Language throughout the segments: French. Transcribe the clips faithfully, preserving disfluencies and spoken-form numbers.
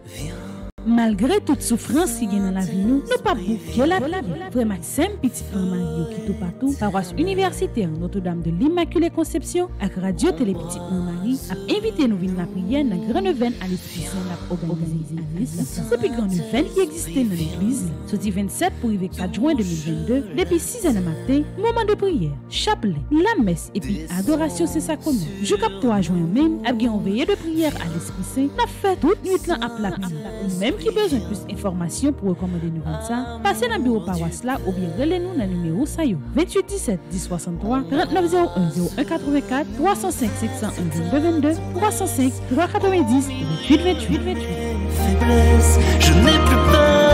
Malgré toute souffrance qui est dans la vie, nous ne pas bouquer la prière. Frère Maxime, petit Marie, qui tout partout, paroisse universitaire Notre-Dame de l'Immaculée Conception, avec Radio Télé Petit Marie, a invité nous venir la prière dans Grand Neuvaine à l'Esprit Saint, l'a organisé l'église. C'est plus Grand Neuvaine qui existait dans l'église. Sorti vingt-sept pour arriver quatre juin deux mille vingt-deux, depuis six heures du matin, moment de prière, chapelet, la messe et puis adoration c'est ça comme. Jusqu'à trois juin même, avec un veillée de prière à l'Esprit Saint, n'a fait toute nuit là à plat. Même qui besoin de plus d'informations pour recommander nous ça, passez dans le bureau paroisse là ou bien relez-nous dans le numéro Sayo vingt-huit dix-sept dix soixante-trois trente-neuf zéro un zéro un quatre-vingt-quatre trois cent cinq sept cent un vingt-deux vingt-deux trois cent cinq trois cent quatre-vingt-dix vingt-huit vingt-huit vingt-huit. Faiblesse, je n'ai plus peur.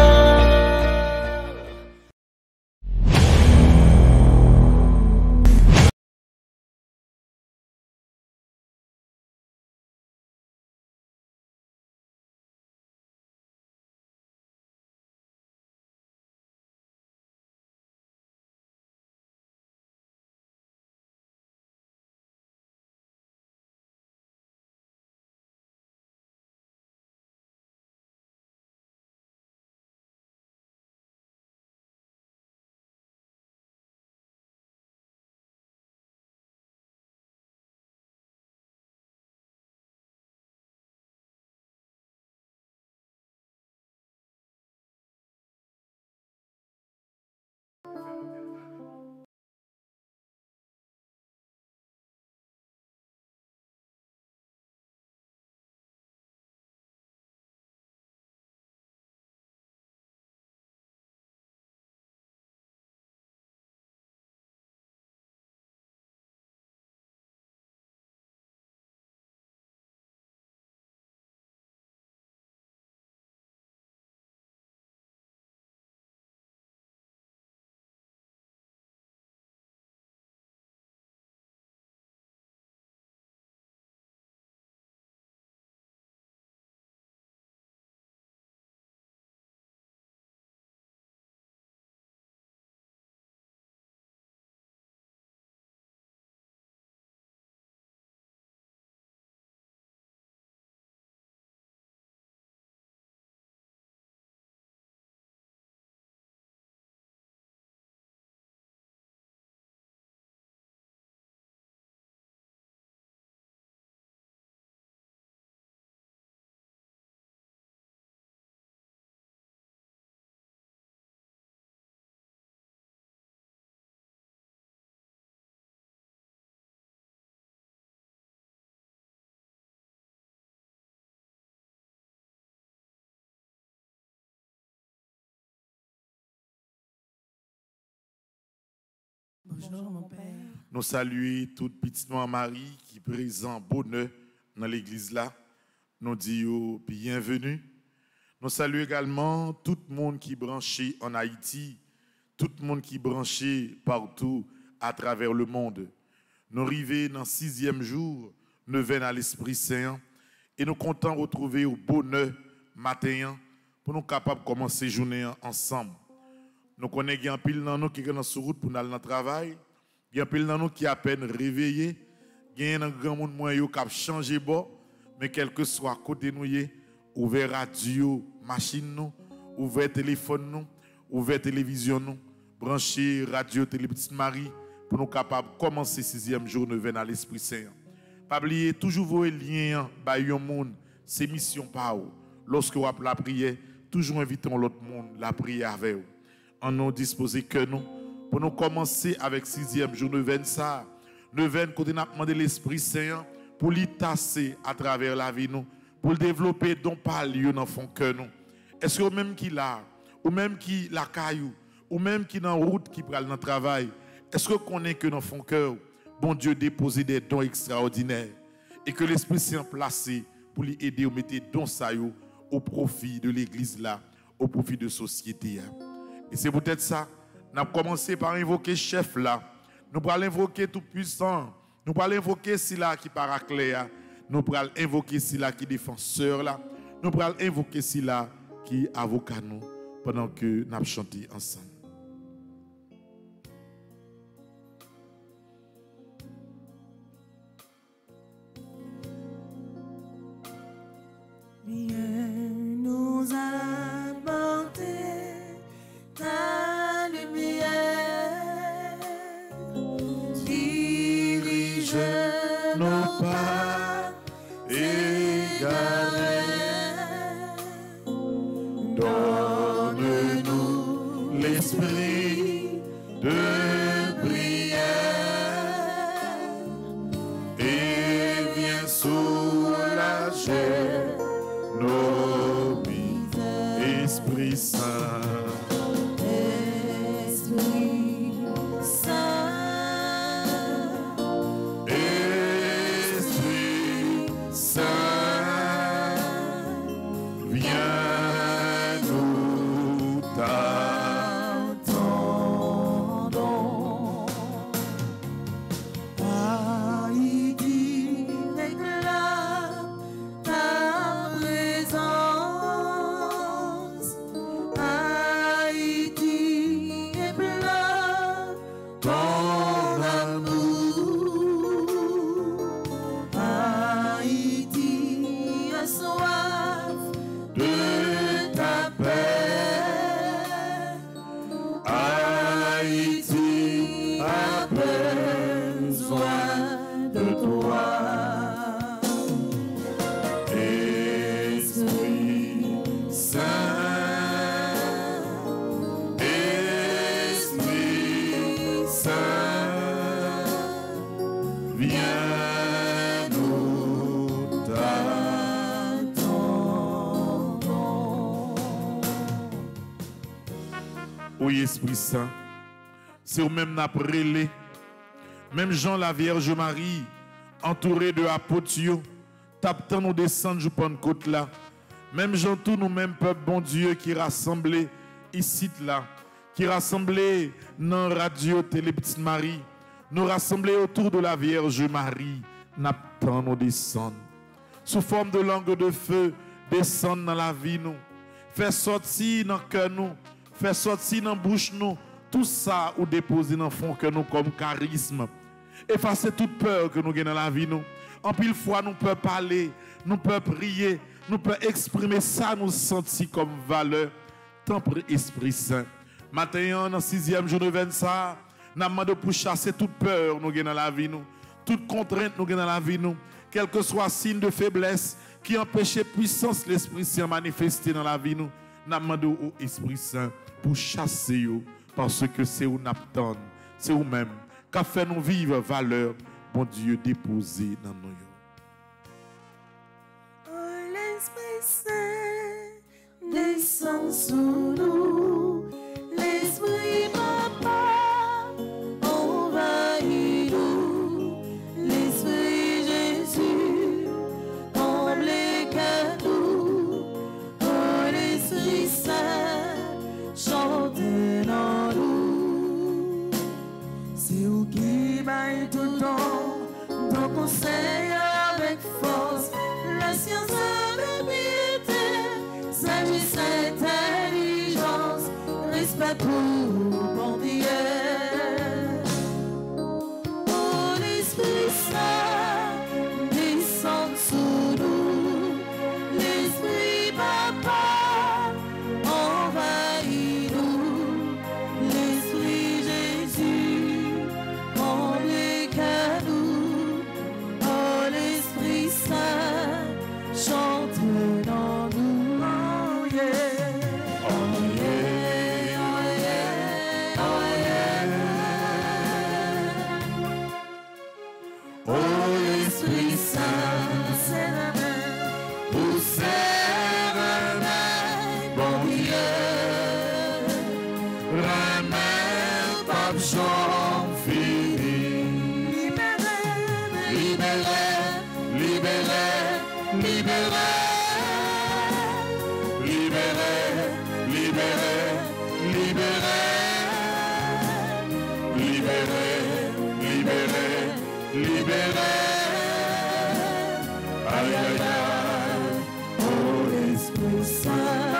Bonjour mon père. Nous saluons toute petite maman Marie qui est présente bonheur dans l'église là. Nous disons bienvenue. Nous saluons également tout le monde qui est branché en Haïti, tout le monde qui est branché partout à travers le monde. Nous arrivons dans le sixième jour, nous venons à l'Esprit Saint et nous comptons retrouver au bonheur matin pour nous capables de commencer la journée ensemble. Nous connaissons qu'il y a un pile dans nous qui est sur route pour aller dans le travail. Il y a un pile dans nous qui est à peine réveillé. Il y a un grand monde qui a changé de bord. Mais quel que soit côté nous, ouvert radio, machine, nous, ouvert téléphone, nous, ouvert télévision, nous, branché radio, télé Petite Marie pour nous capables de commencer sixième jour de venir à l'Esprit Saint. Pas oublier toujours vos liens, au monde, c'est mission par vous. Lorsque vous appelez la prière, toujours invitons l'autre monde la prière avec vous. En nous disposer que nous, pour nous commencer avec sixième jour, nous venons ça, nous venons côté nous demander l'Esprit Saint pour l'y tasser à travers la vie nous, pour le développer dans pas lieu dans fond que nous. Est-ce que même qui là, ou même qui la caillou, ou même qui dans route qui prend dans le travail, est-ce que connaît que dans fond cœur, bon Dieu déposer des dons extraordinaires et que l'Esprit Saint placé pour lui aider à mettre des dons ça au profit de l'église là, au profit de la société. Et c'est peut-être ça. Nous avons commencé par invoquer chef là. Nous allons invoquer tout puissant. Nous allons invoquer Sila qui paraclère. Nous allons invoquer Sila qui défenseur là. Nous allons invoquer Sila qui avocat nous pendant que nous chantons ensemble. Viens nos pas égarés. Donne-nous l'esprit de prière et viens soulager nos misères. Esprit Saint. Oui, Esprit Saint, c'est au même naprélé, même Jean la Vierge Marie, entouré de apôtres, tapant nous descendre du Pentecôte là, même Jean tout nous mêmes peuple bon Dieu qui rassemblé ici là, qui rassemblé dans radio Télé Petite Marie, nous rassembler autour de la Vierge Marie, n'attend nous descendre. Sous forme de langue de feu, descendre dans la vie nous, faire sortir dans le cœur nous, faire sortir dans la bouche nous, tout ça ou déposer dans le fond que nous comme charisme. Effacer toute peur que nous avons dans la vie nous. En pile fois nous pouvons parler, nous pouvons prier, nous pouvons exprimer ça, nous sentir comme valeur. Tant pour Esprit Saint. Maintenant, dans le sixième jour de vingt-cinq, nous avons demandé pour chasser toute peur nous avons dans la vie nous. Toute contrainte nous avons dans la vie nous. Quel que soit signe de faiblesse qui empêche puissance l'Esprit Saint manifester dans la vie nous. Nous avons demandé au Esprit Saint pour chasser vous parce que c'est où nous attendons. C'est vous-même qui a fait nous vivre valeur, bon Dieu, déposé dans nous. Oh, l'Esprit Saint descend sous nous, l'Esprit Papa envahit nous, l'Esprit Jésus comble les cadeaux. Oh, l'Esprit Saint chante dans nous, c'est où qui baille tout le temps, ton conseil avec force, la science avec piété, sagesse, intelligence, respect pour bon Dieu. Oh, l'Esprit Saint descend sous nous, l'Esprit Papa envahit nous, l'Esprit Jésus comble les cadeaux. Oh, l'Esprit Saint chante dans nous. Oh yeah, oh yeah, oh yeah, oh yeah. Oh, l'Esprit Saint, c'est la main, poussez la main, bon Dieu, ramène pas Jean fini. Libérez, libérez, libérez, libérez, libérez, libérez, libérez, libérez, libérez, libérez. Aïe, aïe, aïe, oh l'Esprit Saint,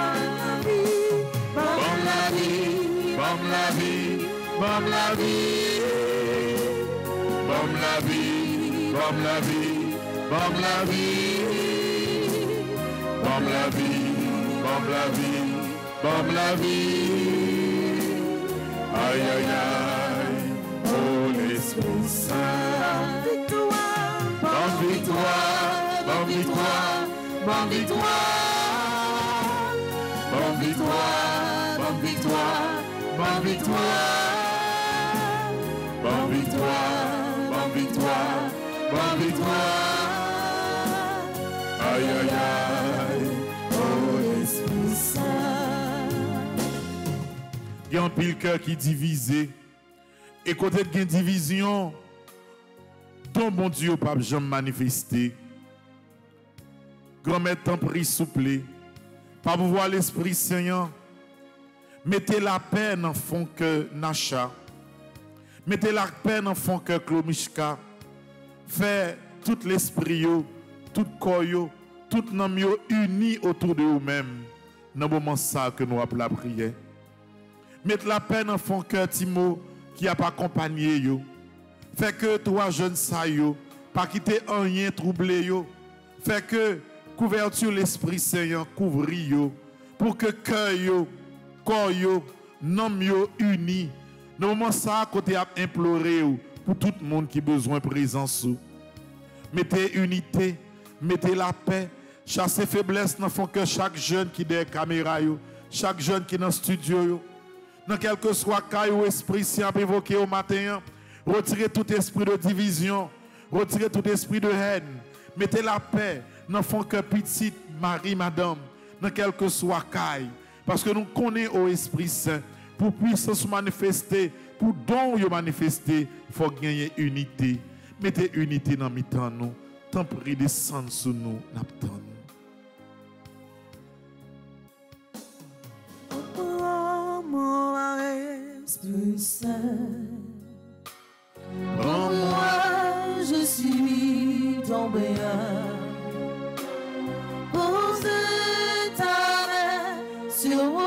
bon la vie, bon la vie, bon la vie, bon la vie, bon la vie, bon la vie, bon la vie, bon la vie, bon la vie. Aïe, aïe, aïe, oh l'Esprit Saint, victoire. bonne victoire, bonne victoire, bonne victoire, bonne victoire, bonne victoire, bonne victoire, bonne victoire. Aïe aïe aïe, oh Esprit Saint. Il y a un pile cœur qui est divisé. Et côté de division, ton bon Dieu pas jamais manifesté. Grand-mère t'en prie souple. Pas pouvoir l'Esprit Saint. Mettez la paix dans fond que Nacha. Mettez la paix dans fond que Klomishka. Fait tout l'esprit yo, tout corps yo, tout nom yo uni autour de vous-même. Dans le moment ça que nous appelons la prière. Mettez la paix dans fond que Timo qui a pas accompagné yo. Fait que toi jeunes ça yo, pas quitter rien troublé yo. Fait que couverture l'Esprit Saint couvri yo pour que cœur yo, corps yo, nom yo uni. Dans le moment ça côté a imploré pour tout le monde qui a besoin de présence. Mettez unité, mettez la paix, chassez faiblesse dans fond que chaque jeune qui est derrière la caméra yo, chaque jeune qui est dans le studio yo. Dans quel que soit cas ou esprit si a évoqué au matin, retirez tout esprit de division, retirez tout esprit de haine, mettez la paix dans fond que petite Marie madame, dans quel que soit cas, parce que nous connaissons au Esprit Saint pour puissance manifester, pour don yo manifester, il faut gagner unité. Mettez unité dans mi-temps nous, tant pris descendre sur nous, n'attend nous. Esprit Saint, en moi je suis tombé. Pose ta main sur moi.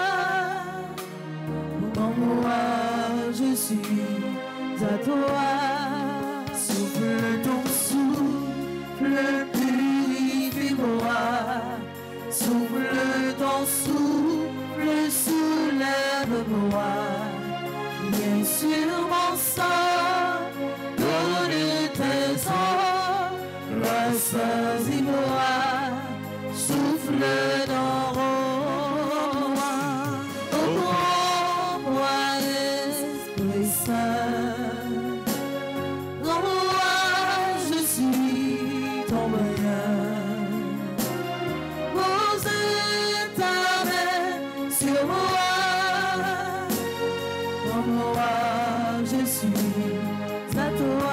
En moi je suis à toi. Souffle ton souffle, purifie-moi. Souffle ton souffle, soulève-moi. Viens sur mon sang, donne tes sang, rassasies-moi, souffle dans moi, oh moi, Esprit Saint, dans moi je suis ton bonheur, pose ta main sur moi. Moi, je suis à toi.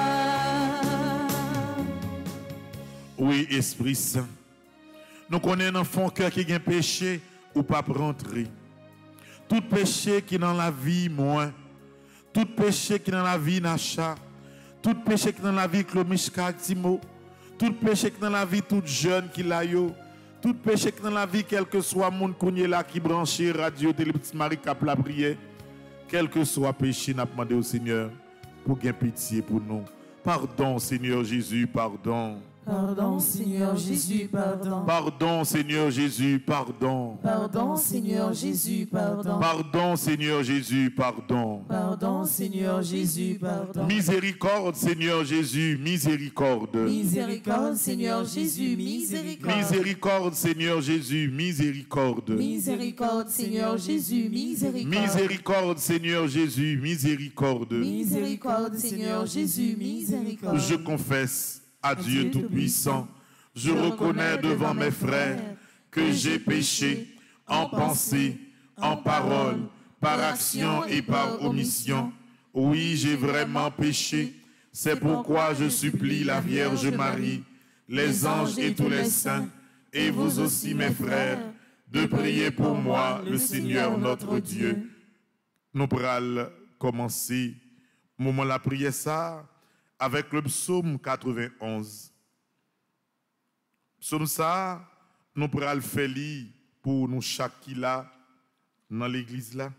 Oui, Esprit Saint. Nous connaissons un fond cœur qui a un péché ou pas rentrer. Tout péché qui est dans la vie, moi. Tout péché qui est dans la vie, Nacha. Tout péché qui est dans la vie, Klomishka, Timo. Tout péché qui est dans la vie, tout jeune qui l'a yo. Tout péché qui est dans la vie, quel que soit mon kounye là qui branche radio, télé, petite Marie qui a la prière. Quel que soit péché, n'a demandé au Seigneur pour qu'il ait pitié pour nous. Pardon, Seigneur Jésus, pardon. Pardon, Seigneur Jésus, pardon. Pardon, Seigneur Jésus, pardon. Pardon, Seigneur Jésus, pardon. Pardon, Seigneur Jésus, pardon. Pardon, Seigneur Jésus, pardon. Miséricorde, Seigneur Jésus, miséricorde. Miséricorde, Seigneur Jésus, miséricorde. Miséricorde, Seigneur Jésus, miséricorde. Miséricorde, Seigneur Jésus, miséricorde. Miséricorde, Seigneur Jésus, miséricorde. Miséricorde, Seigneur Jésus, miséricorde. Je confesse à Dieu Tout-Puissant, je reconnais devant mes frères que j'ai péché en pensée, en parole, par action et par omission. Oui, j'ai vraiment péché. C'est pourquoi je supplie la Vierge Marie, les anges et tous les saints, et vous aussi mes frères, de prier pour moi, le Seigneur notre Dieu. Nous pourrons commencer moment la prière ça avec le psaume quatre-vingt-onze. Psaume ça, nous pourrons le faire lire pour nous chaque qui là dans l'église là.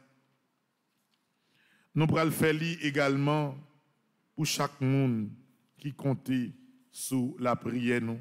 Nous pourrons le faire lire également pour chaque monde qui compte sous la prière nous.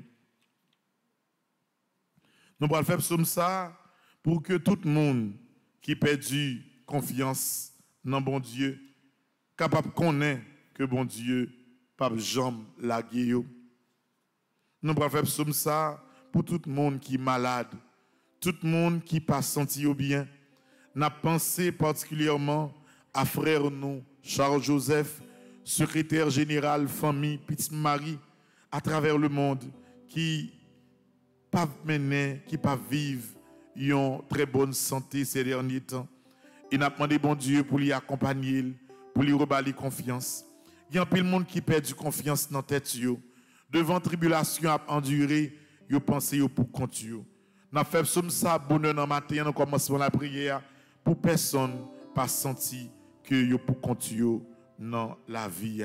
Nous pourrons le faire psaume ça pour que tout le monde qui perdu confiance dans bon Dieu capable de connaître que bon Dieu pas jambe la guéyo. Nous pourrons faire psaume ça pour tout le monde qui est malade, tout le monde qui pas senti au bien. N'a pensé particulièrement à frère nous, Charles Joseph, secrétaire général famille Petite Marie à travers le monde qui pas mener, qui pas vivre une très bonne santé ces derniers temps. Il n'a demandé bon Dieu pour lui accompagner, pour lui reballer confiance. Il y a un peu de monde qui perd du confiance dans la tête. Devant tribulation à endurer, vous pensez pour compte. Nous avons fait ça bonheur dans le matin, nous commençons la prière pour personne pas senti que vous pour compte dans la vie.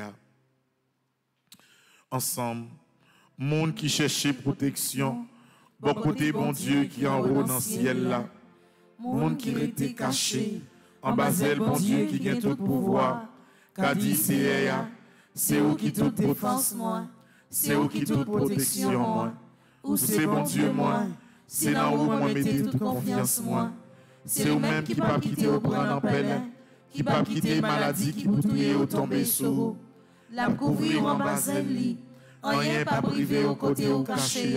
Ensemble, monde qui cherchait protection, bon côté bon Dieu qui en haut dans le ciel là. Monde qui était caché, en bas bon Dieu qui a tout pouvoir. Qu'a dit c'est c'est où qui toute défense moi, c'est où qui toute protection moi. Ou c'est bon Dieu moi, c'est là où moi mettez toute confiance moi. C'est ou même qui pas quitter au bras en pelle, qui pas quitter maladie qui pour tuer au tomber sous. La couvrir en bas li, rien pas privé au côté au caché.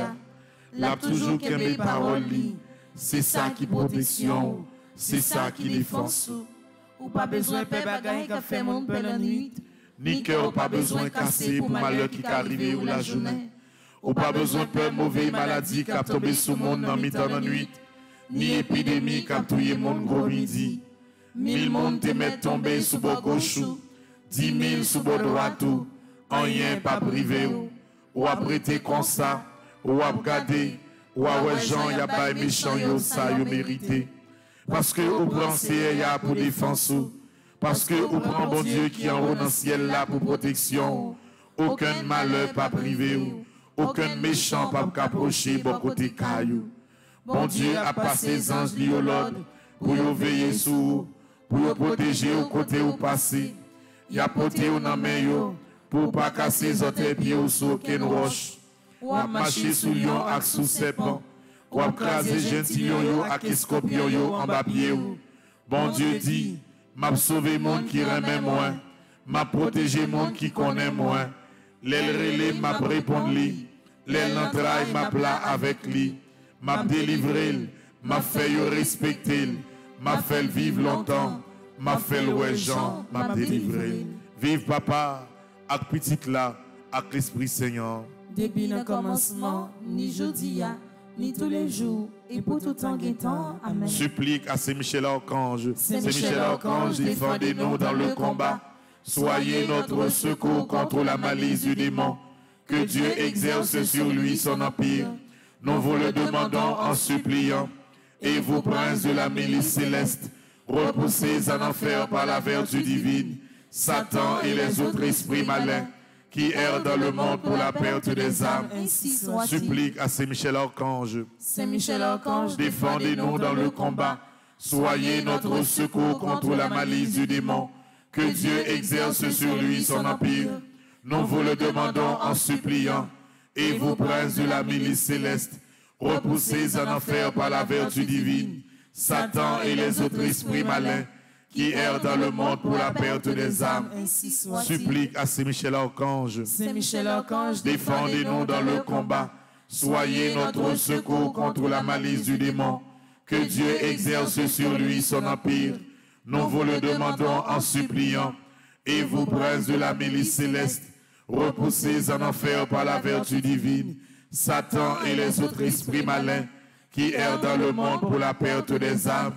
La toujours que mes paroles li, c'est ça qui protection, c'est ça qui défense. Ou pas besoin de bagaille qui fait mon pelle la nuit. Ni cœur pas besoin casser pour malheur qui arrive ou la journée. Ou pas besoin de peur mauvaise maladie qui a tombé sous monde dans mi-temps de nuit. Ni épidémie qui a tué mon gros midi. Mille monde te met tombé sous bord gauche. Dix mille sous bord droit tout. En rien pas privé ou. Ou à prêter comme ça. Ou à regarder. Ou à ouais gens y a pas méchant yo ça yo mérité. Parce que ou prend c'est ya pour défense ou. Parce que ou prend bon Dieu qui en haut dans le ciel là pour protection. Aucun malheur pas privé ou. Aucun méchant pas approcher bon côté caillou. Bon Dieu a passé les anges li au l'ordre pour y veiller sur vous, pour y protéger au côté où passer. Y a porté au nan main yo pour pas casser les autres pieds ou sur aucune roche. Ou a marcher sous lion ak sous serpent. Ou a craser gentillion yo ak scorpion yo en bas pied ou. Bon Dieu dit, m'a sauvé monde qui remet moins, m'a protégé monde qui connaît moins. L'aile relé m'a répondu li, l'aile n'entraille m'a plat avec lui, m'a délivré, m'a fait respecter, m'a fait vivre longtemps, m'a fait louer Jean, m'a délivré. Vive papa, avec petite là, avec l'Esprit Seigneur. Depuis le commencement, ni jeudi, ni tous les jours, et pour tout temps guettant. Amen. Supplique à Saint-Michel Archange, Saint-Michel Archange, défendez-nous dans le combat. Soyez notre secours contre la malice du démon. Que Dieu exerce sur lui son empire. Nous vous le demandons en suppliant. Et vous, princes de la milice céleste, repoussez en enfer par la vertu divine Satan et les autres esprits malins qui errent dans le monde pour la perte des âmes. Supplique à Saint-Michel Archange. Saint-Michel Archange, défendez-nous dans le combat. Soyez notre secours contre la malice du démon. Que Dieu exerce sur lui son empire. Nous vous le demandons en suppliant. Et vous, princes de la milice céleste, repoussez en enfer par la vertu divine Satan et les autres esprits malins qui errent dans le monde pour la perte des âmes. Supplique à Saint-Michel Archange. Saint-Michel Archange, défendez-nous dans le combat. Soyez notre secours contre la malice du démon. Que Dieu exerce sur lui son empire. Nous vous le demandons en suppliant. Et vous, princes de la milice céleste, repoussez en enfer par la vertu divine Satan et les autres esprits malins qui errent dans le monde pour la perte des âmes.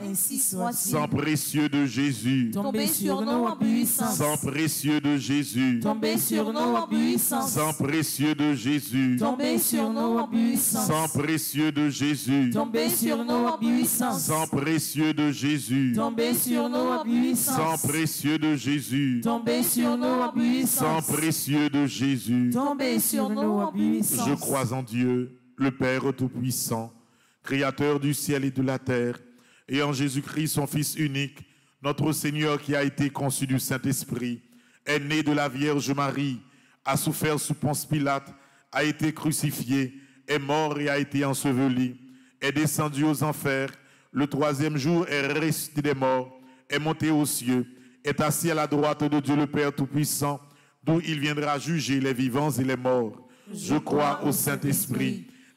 Sang précieux de Jésus, tombez sur nous en puissance. Sang précieux de Jésus, tombez sur nous en puissance. Sang précieux de Jésus, tombez sur nous en puissance. Sang précieux de Jésus, tombez sur nous en puissance. Sang précieux de Jésus, tombez sur nous en puissance. Sang précieux de Jésus, tombez sur nous en puissance. Sang précieux de Jésus, tombez sur nous en puissance. Je crois en Dieu, le Père Tout-Puissant, Créateur du ciel et de la terre, et en Jésus-Christ, son Fils unique, notre Seigneur qui a été conçu du Saint-Esprit, est né de la Vierge Marie, a souffert sous Ponce Pilate, a été crucifié, est mort et a été enseveli, est descendu aux enfers, le troisième jour est ressuscité des morts, est monté aux cieux, est assis à la droite de Dieu le Père Tout-Puissant, d'où il viendra juger les vivants et les morts. Je crois au Saint-Esprit,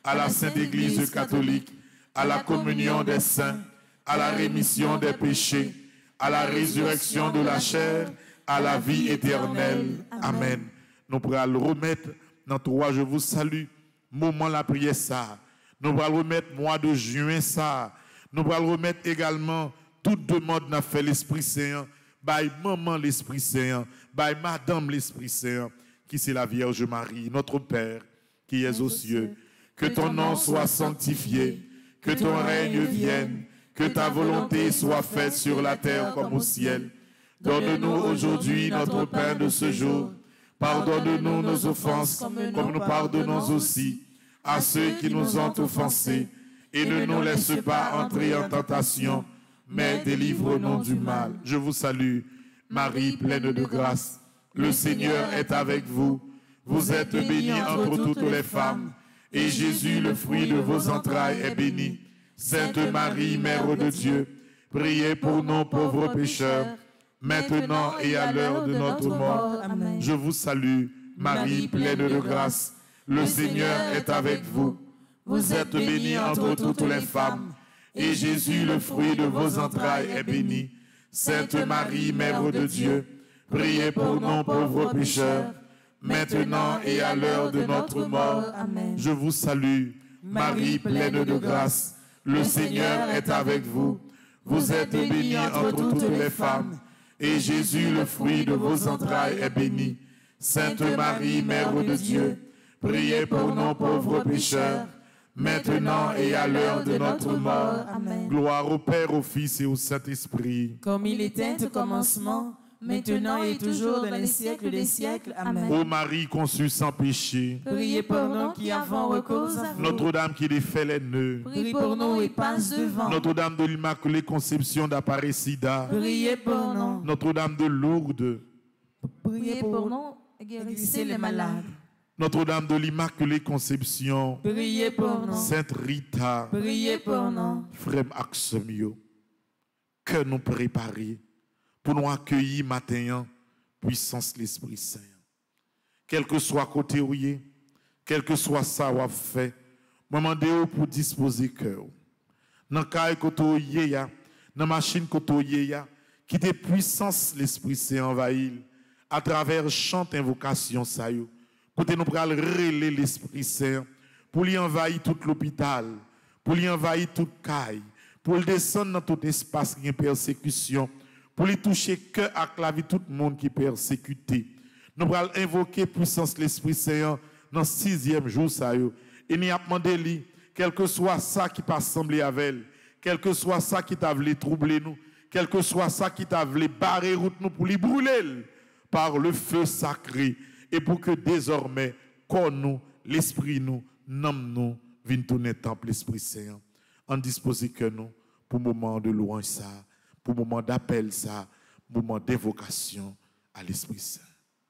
à la Sainte Église catholique, à la communion des saints, à la rémission des péchés, à la résurrection de la chair, à la vie éternelle. Amen. Nous pourrons le remettre dans trois, je vous salue, moment la prière ça. Nous pourrons remettre mois de juin ça. Nous pourrons remettre également toute demande n'a fait l'Esprit Saint, by maman l'Esprit Saint, by madame l'Esprit Saint, qui c'est la Vierge Marie, notre Père, qui est aux cieux. Que ton nom soit sanctifié, que ton règne vienne, que ta volonté soit faite sur la terre comme au ciel. Donne-nous aujourd'hui notre pain de ce jour. Pardonne-nous nos offenses, comme nous pardonnons aussi à ceux qui nous ont offensés. Et ne nous laisse pas entrer en tentation, mais délivre-nous du mal. Je vous salue, Marie pleine de grâce. Le Seigneur est avec vous. Vous êtes bénie entre toutes les femmes. Et Jésus, le fruit de vos entrailles, est béni. Sainte Marie, Mère de Dieu, priez pour nous pauvres pécheurs, maintenant et à l'heure de notre mort. Amen. Je vous salue, Marie pleine de grâce. Le Seigneur est avec vous. Vous êtes bénie entre toutes les femmes. Et Jésus, le fruit de vos entrailles, est béni. Sainte Marie, Mère de Dieu, priez pour nous pauvres pécheurs, maintenant et à l'heure de notre mort. Amen. Je vous salue, Marie pleine de grâce. Le Seigneur est avec vous. Vous êtes bénie entre toutes les femmes. Et Jésus, le fruit de vos entrailles, est béni. Sainte Marie, Mère de Dieu, priez pour nous pauvres pécheurs, maintenant et à l'heure de notre mort. Amen. Gloire au Père, au Fils et au Saint-Esprit. Comme il était au commencement, maintenant et toujours dans les siècles des siècles. Amen. Ô Marie conçue sans péché, priez pour nous qui avons recours à vous. Notre-Dame qui défait les nœuds, priez pour nous et passe devant. Notre-Dame de l'Immaculée Conception d'Aparecida, priez pour nous. Notre-Dame de Lourdes, priez pour nous et guérissez les malades. Notre-Dame de l'Immaculée Conception, priez pour nous. Sainte Rita, priez pour nous. Frère Axemio, que nous préparer pour nous accueillir matin, puissance l'Esprit Saint. Quel que soit côté où y est, quel que soit ça ou fait, demandez pour disposer cœur. Dans le cas côté où y est, dans la machine côté où y est, qui de puissance l'Esprit Saint envahir à travers chante invocation ça yo. Côté nous pral relayer l'Esprit Saint pour lui envahir tout l'hôpital, pour lui envahir toute caille, pour le descendre dans tout espace qui est persécution, pour lui toucher que avec la vie tout le monde qui est persécuté. Nous allons invoquer puissance l'Esprit Saint dans le sixième jour ça yo. Et nous avons demandé lui, quel que soit ça qui pas semblé avec elle, quel que soit ça qui t'a voulu troubler nous, quel que soit ça qui t'a voulu barrer route nous pour lui brûler par le feu sacré. Et pour que désormais, corps nous, l'esprit nous, nomme nous, vienne tourner temple l'Esprit Saint. En disposer que nous, pour moment de louange ça, pour moment d'appel ça, moment d'évocation à l'Esprit Saint.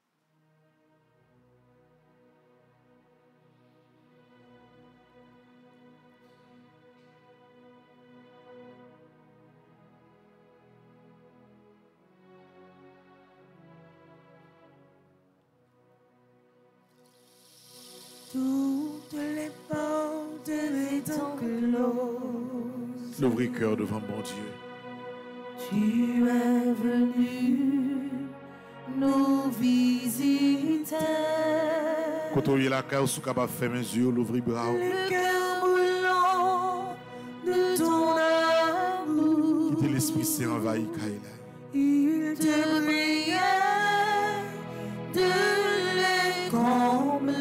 Toutes les portes étant closes, L'ouvrir cœur devant mon Dieu. Tu es venu nous visiter. Quand on y est la cœur, sous capable faire mes yeux, l'ouvrir bras. Le cœur brûlant de ton amour. Quitter l'Esprit Saint envahi Kaila. Il te priait de les combler.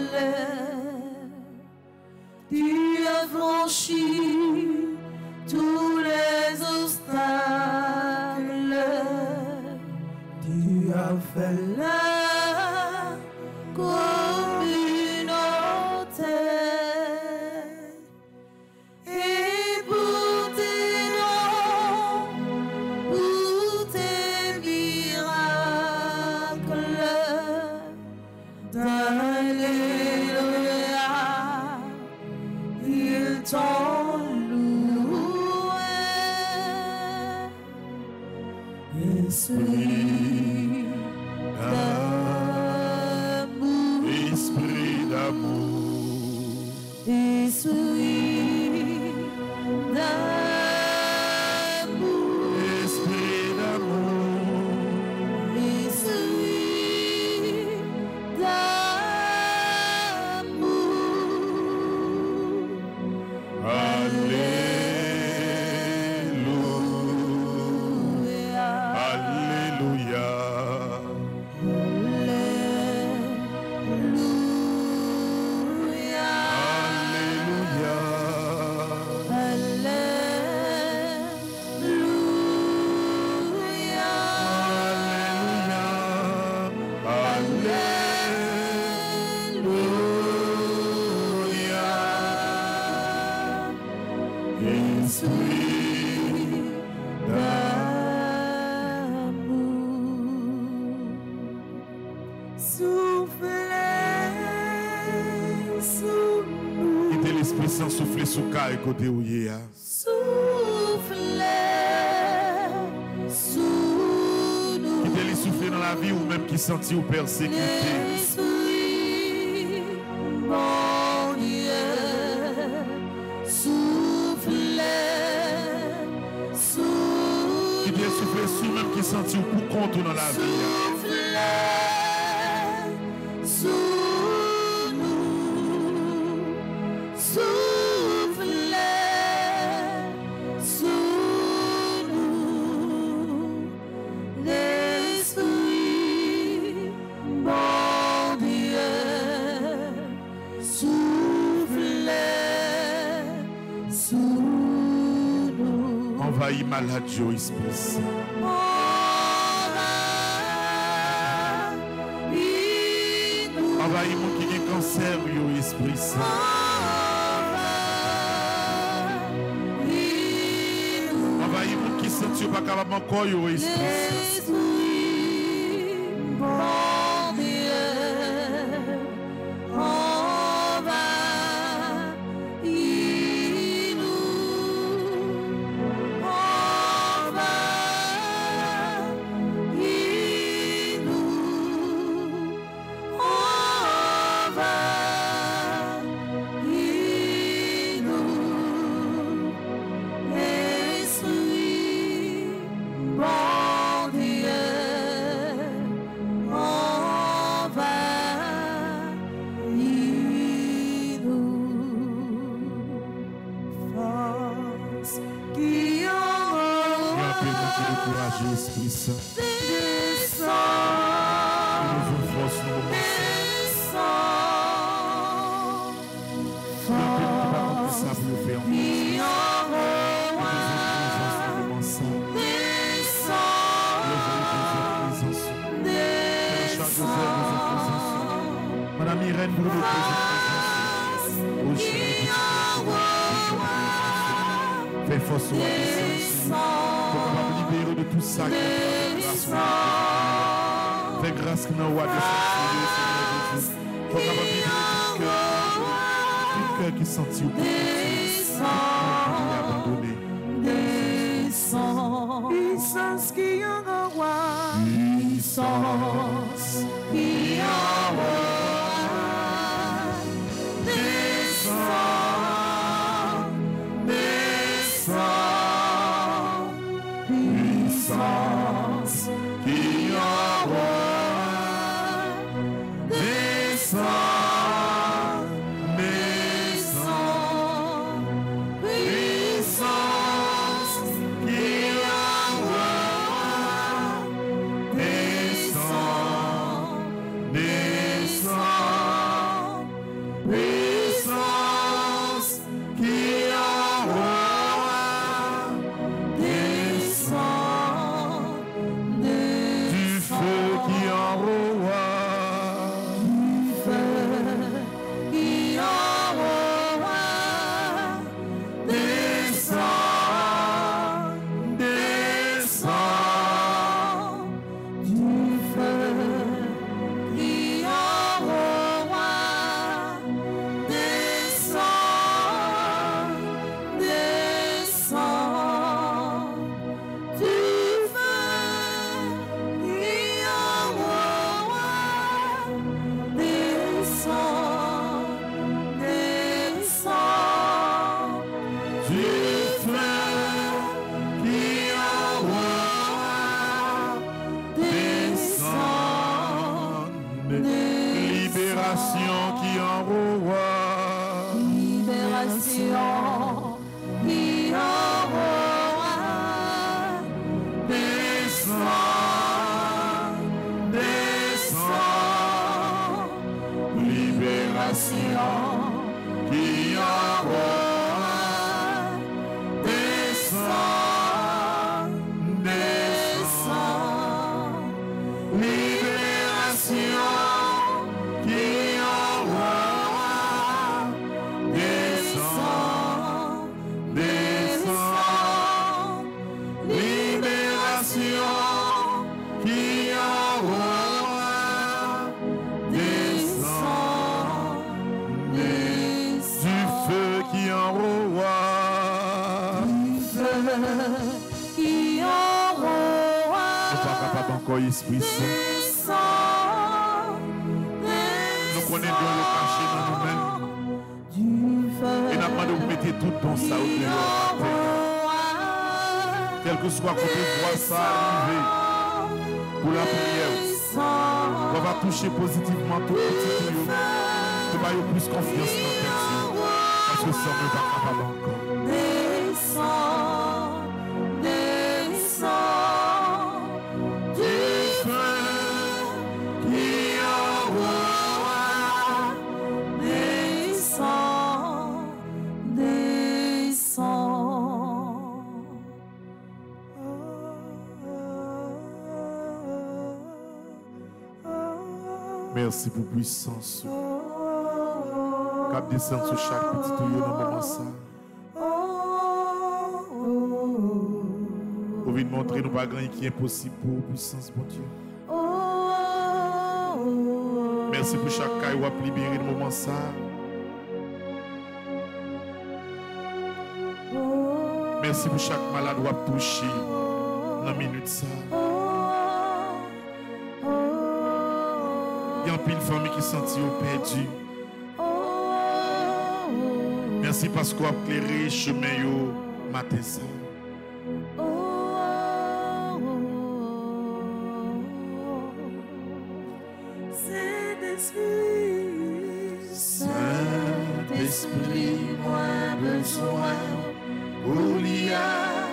Tu as franchi tous les obstacles. Tu as fait la communauté. Et pour tes dons, pour tes miracles, d'alléluia, ils t'ont loué. Esprit d'amour, Esprit d'amour, Souffler sous cas et côté où il y a. Souffler sous nous. Qui t'a souffler dans la vie ou même qui sentit ou persécuté. L'esprit, mon Dieu, souffler sous. Qui t'a souffler sous même qui sentit ou pour compte dans la vie. Souffler sous. Envahis malade, Joe, esprit saint. Envahis mon qui est cancer, yo, esprit saint. Envahis mon qui sent pas capable encore, yo, esprit saint. Esprit Saint, nous vous force nous Madame Irène, vous nous fais force au pour nous libérer de tout ça qui est grâce. Fais grâce que nous avons des Seigneur pour nous libérer tout cœur qui sentit ou abandonné. Puissance qui est en roi, puissance qui est en roi, descends, descends, puissance qui est en roi, descends. Libération qui envoie. Libération qui envoie. Descends, descends. Libération qui envoie. Descends, descends. Libération qui envoie. Descends, descends. Libération qui envoie. Descends, descends. Du feu qui envoie. Qui envoie. Nous pas capable encore, Esprit Saint. Descends, Nous connaissons Dieu le caché dans nous-mêmes. du feu. Et nous demandons de vous mettre tout dans ça au dehors. Quel que soit côté voix ça arriver pour la prière. On va toucher positivement tout petit tuyau. Tu vas avoir plus confiance dans tes yeux. Parce que ça ne va pas capable encore. Descends, descends, du feu qui envoie. Descends, descends. Merci pour puissance. Cap descendre sur chaque petit tuyau dans le moment ça. Pour venir montrer nous pas grand qui est impossible pour puissance, mon Dieu. Merci pour chaque cas qui va libérer le moment ça. Merci pour chaque malade qui va toucher dans la minute ça. Il y a un pile de famille qui sentit perdu. Merci parce qu'on a éclairé le chemin yo matin ça. Saint-Esprit, moi besoin, Oulia,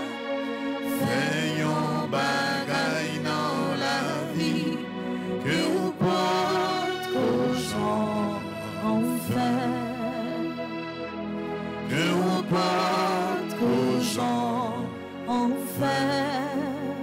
fais un bagay dans la vie, que vous porte aux gens en fait, que vous porte aux gens en fait.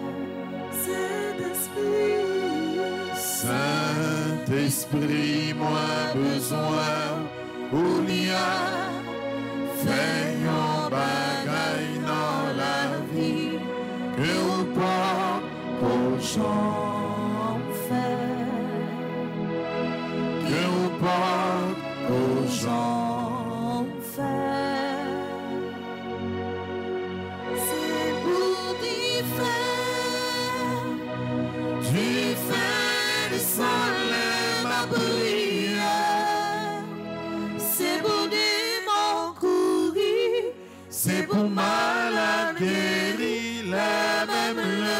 Saint-Esprit, Saint-Esprit, moi besoin, Oulia, fais un bagay dans la vie, que vous porte aux gens en fait, que vous porte aux gens en fait. C'est pour d'y faire, du faire du soleil ma prière. C'est pour des mots courir, c'est pour malade guérir, la même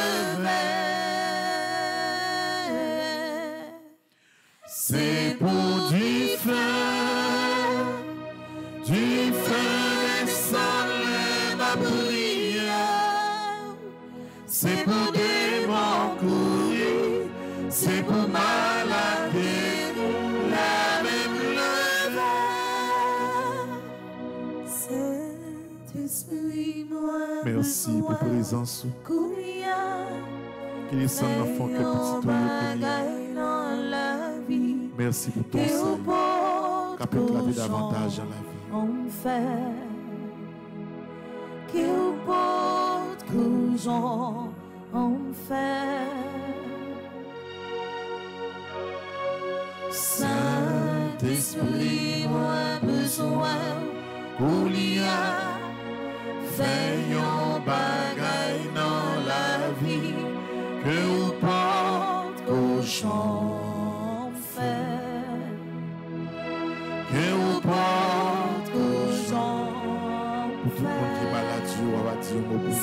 lever. C'est pour du feu, du feu des soleils ma prière. C'est pour des mots courir, c'est pour malade guérir, la même lever. Saint-Esprit, moi Merci pour la présence. Qu'il est sans enfant que petit tuyau. Merci pour ton sang qui peut éclater davantage dans la vie. On fait qu'il porte que j'en en fait. Saint-Esprit, moi besoin, Oulia, fais un bagay dans la vie, que vous porte que j'en fait, que vous porte que j'en Pour tout le monde qui est malade, on va dire mot pour lui.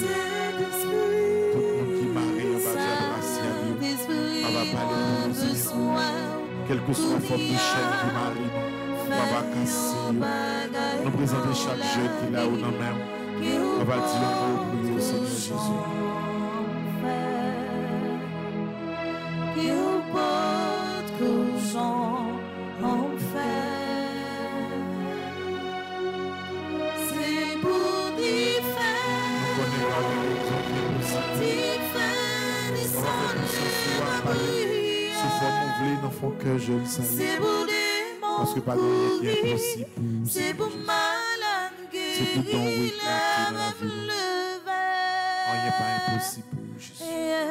Tout le monde qui est marié, on va dire grâce à Dieu. On va parler pour nous, Seigneur. quelle que soit la forme de chaîne qui marie, on va casser. Nous présenter chaque jeune qui est là ou non même. On va dire un mot pour le Seigneur Jésus. Qui vous porte que j'en enfer. C'est pour d'y faire. Nous connaissons D'y faire descendre ma prière. sous forme ouvlée dans son cœur, je le salue. C'est pour des Parce que pas de rien qui est impossible pour nous. c'est pour malade C'est tout don oui qui est dans la vie. Rien n'est pas impossible pour nous, Jésus.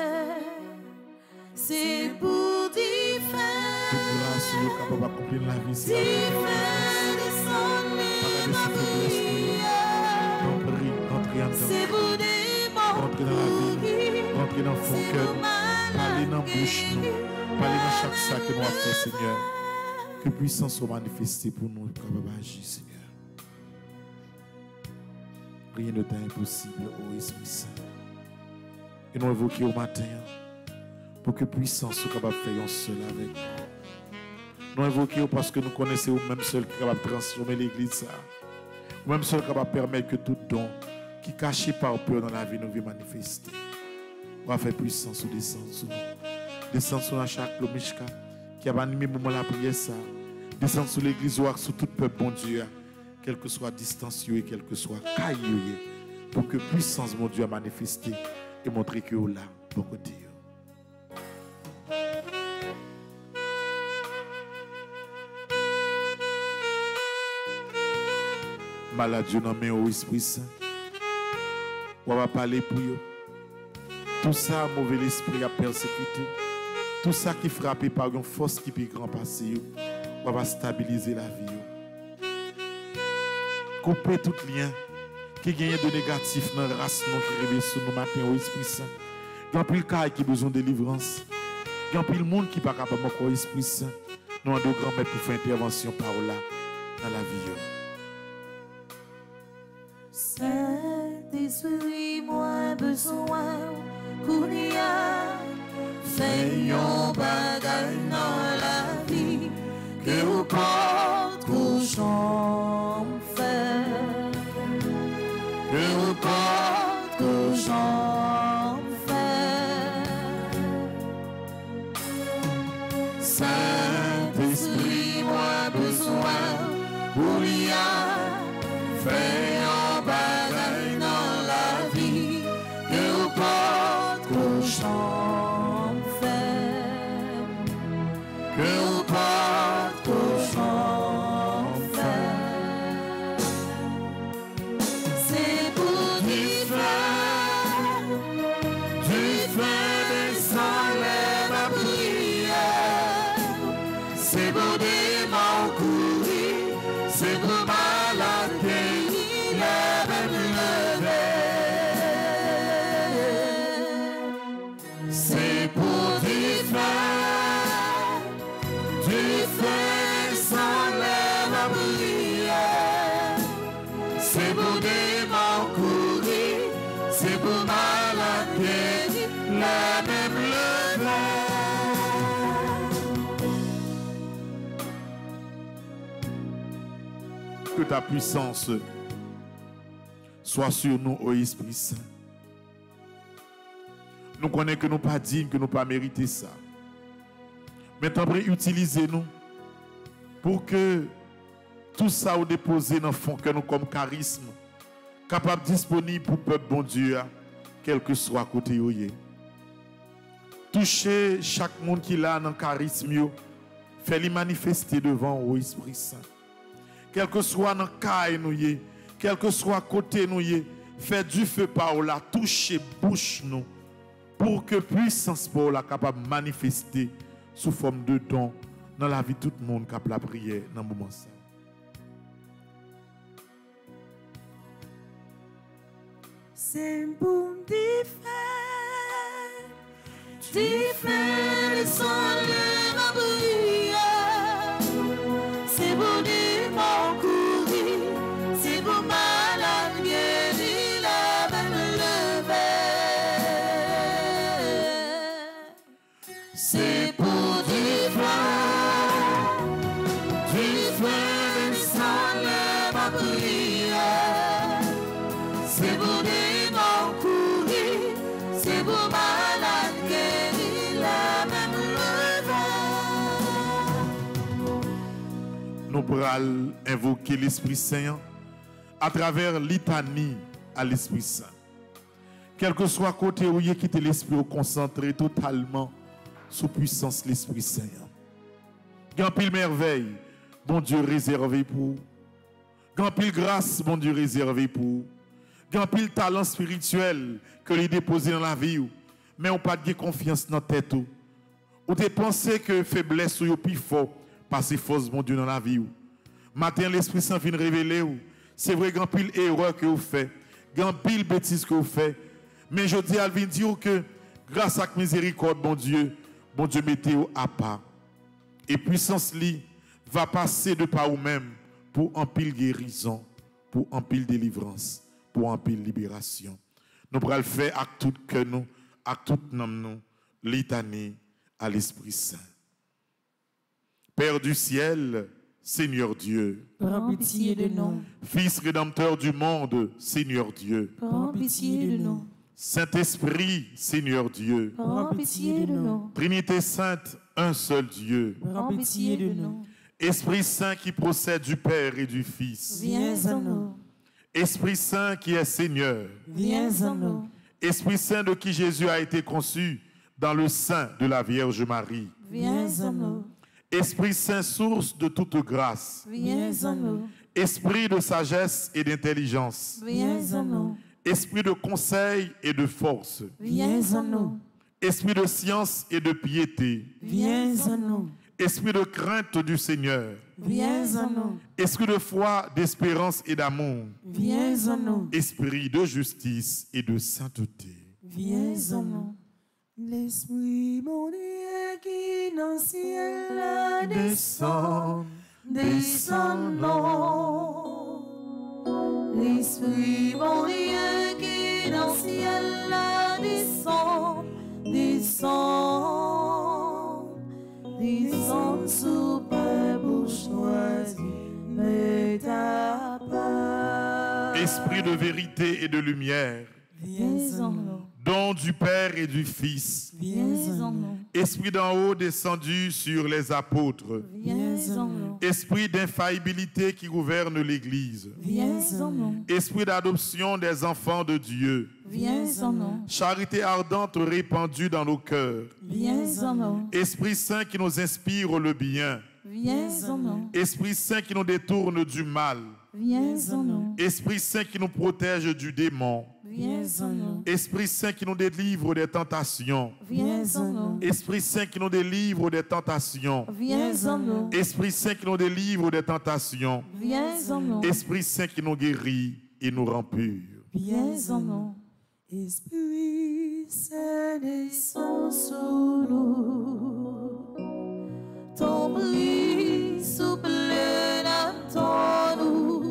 C'est pour d'y Toute faire. grâce, nous sommes capables d'accomplir la vie. C'est D'y la faire descendre ma prière. Entrez en C'est dedans. pour des morts. Entrez dans la vie. Entrez dans son cœur. Parlez dans la bouche. nous. Parlez dans chaque sac que nous avons fait, Seigneur. Que puissance soit manifestée pour nous, capable d'agir, Seigneur. Rien ne t'est impossible, ô Esprit Saint. Et nous invoquons au matin pour que puissance soit capable de faire un seul avec nous. Nous invoquons parce que nous connaissons au même seul qui est capable de transformer l'église. Ou même seul capable de permettre que tout don qui est caché par peur dans la vie nous vienne manifester. On va faire puissance ou descendre sur nous. Descendre sur chaque Lomishka qui a animé le moment de la prière. Ça. Descendre sur l'église ou sur tout peuple, bon Dieu. Quelle que soit distance et quelle que soit caillou, pour que puissance, mon Dieu, a manifesté et montrer que là, bon côté. Maladie dans main au Esprit Saint. On va parler pour eux. Tout ça, mauvais esprit a persécuté. Tout ça qui frappé par une force qui peut grand passer. On va stabiliser la vie. Couper tout lien qui gagne de négatif dans la race non qui réveille sur nous matin au Esprit Saint. Il y a plus de cas qui a besoin de délivrance. Il y a plus de monde qui n'est pas capable de au Esprit Saint. Nous avons deux grands-mères pour faire intervention par là dans la vie. Saint-Esprit, moi besoin qu'on y a fait un bagage dans la vie que vous porte couchon faire que vous porte couchon faire Saint-Esprit, moi besoin qu'on y a fait un bagage dans la vie que vous porte couchon faire que vous porte couchon faire c'est pour du feu du feu descendre ma prière c'est pour des morts courir c'est pour malade guérir lève lever c'est pour du feu du feu sans ma prière c'est pour des morts courir c'est pour malade guérir la même lever. Que ta puissance soit sur nous, ô Esprit Saint. Nous connaissons que nous pas dignes, que nous pas mérité ça. Mais t'en prie, utilisez-nous pour que tout ça au déposé dans le fond que nous comme charisme, capable disponible pour le peuple bon Dieu, quel que soit côté où il est. Toucher chaque monde qui est là dans le charisme, fait-le manifester devant au Esprit Saint. Quel que soit dans le cas nous y, quel que soit côté nous y, fait du feu par là, toucher bouche nous, pour que puissance pour la capable de manifester sous forme de don dans la vie de tout le monde qui a la prière dans le moment ça. C'est bon d'y faire, d'y faire sans ma prière. C'est bon d'y m'encourir, c'est bon malade guérir la même lever. C'est pour d'y faire, nous pourrons invoquer l'Esprit Saint à travers litanie à l'Esprit Saint. Quel que soit côté où il quitte l'Esprit, au concentrer totalement sous puissance l'Esprit Saint. Grand pile merveille, bon Dieu réservé pour. Grand pile grâce, bon Dieu réservé pour. Grand pile talent spirituel que lui déposé dans la vie. Mais on pas de confiance dans la tête. Ou te pensé que faiblesse ou plus fort parce que force bon Dieu dans la vie. Matin l'Esprit Saint vient révéler. C'est vrai grand pile erreur que vous faites. Grand pile bêtise que vous faites. Mais je dis à lui dire que grâce à la miséricorde, bon Dieu, bon Dieu mettez-vous à part. Et puissance li va passer de par vous-même pour en pile guérison, pour en pile délivrance, pour en pile libération. Nous pourrons le faire avec tout cœur nous, avec tout nom nous, litanie à l'Esprit Saint. Père du ciel, Seigneur Dieu. Prends pitié de nous. Fils rédempteur du monde, Seigneur Dieu. Prends pitié de nous. Saint-Esprit, Seigneur Dieu. Prends pitié de nous. Trinité sainte, un seul Dieu. Prends pitié de nous. Esprit Saint qui procède du Père et du Fils. Viens en nous. Esprit Saint qui est Seigneur. Viens en nous. Esprit Saint de qui Jésus a été conçu dans le sein de la Vierge Marie. Viens en nous. Esprit Saint, source de toute grâce. Viens en nous. Esprit de sagesse et d'intelligence. Viens en nous. Esprit de conseil et de force. Viens en nous. Esprit de science et de piété. Viens en nous. Esprit de crainte du Seigneur. Viens en nous. Esprit de foi, d'espérance et d'amour. Viens en nous. Esprit de justice et de sainteté. Viens en nous. L'Esprit mon Dieu qui dans le ciel là descend, descend non. L'Esprit mon Dieu qui dans le ciel là descend, descend, descend sous peuple choisi, mais ta part. Esprit de vérité et de lumière. Viens en nous. Don du Père et du Fils. Viens en nous. Esprit d'en haut descendu sur les apôtres. Viens en nous. Esprit d'infaillibilité qui gouverne l'Église. Viens en nous. Esprit d'adoption des enfants de Dieu. Viens en nous. Charité ardente répandue dans nos cœurs. Viens en nous. Esprit Saint qui nous inspire le bien. Viens en nous. Esprit Saint qui nous détourne du mal. Viens en nous. Esprit Saint qui nous protège du démon. Viens en nous. Esprit Saint qui nous délivre des tentations. Viens en nous. Esprit Saint qui nous délivre des tentations. Viens en nous. Esprit Saint qui nous délivre des tentations. Viens en nous. Esprit Saint qui nous guérit et nous rend purs. Viens en nous. Esprit Saint descend sur nous. Ton bris souple dans nous.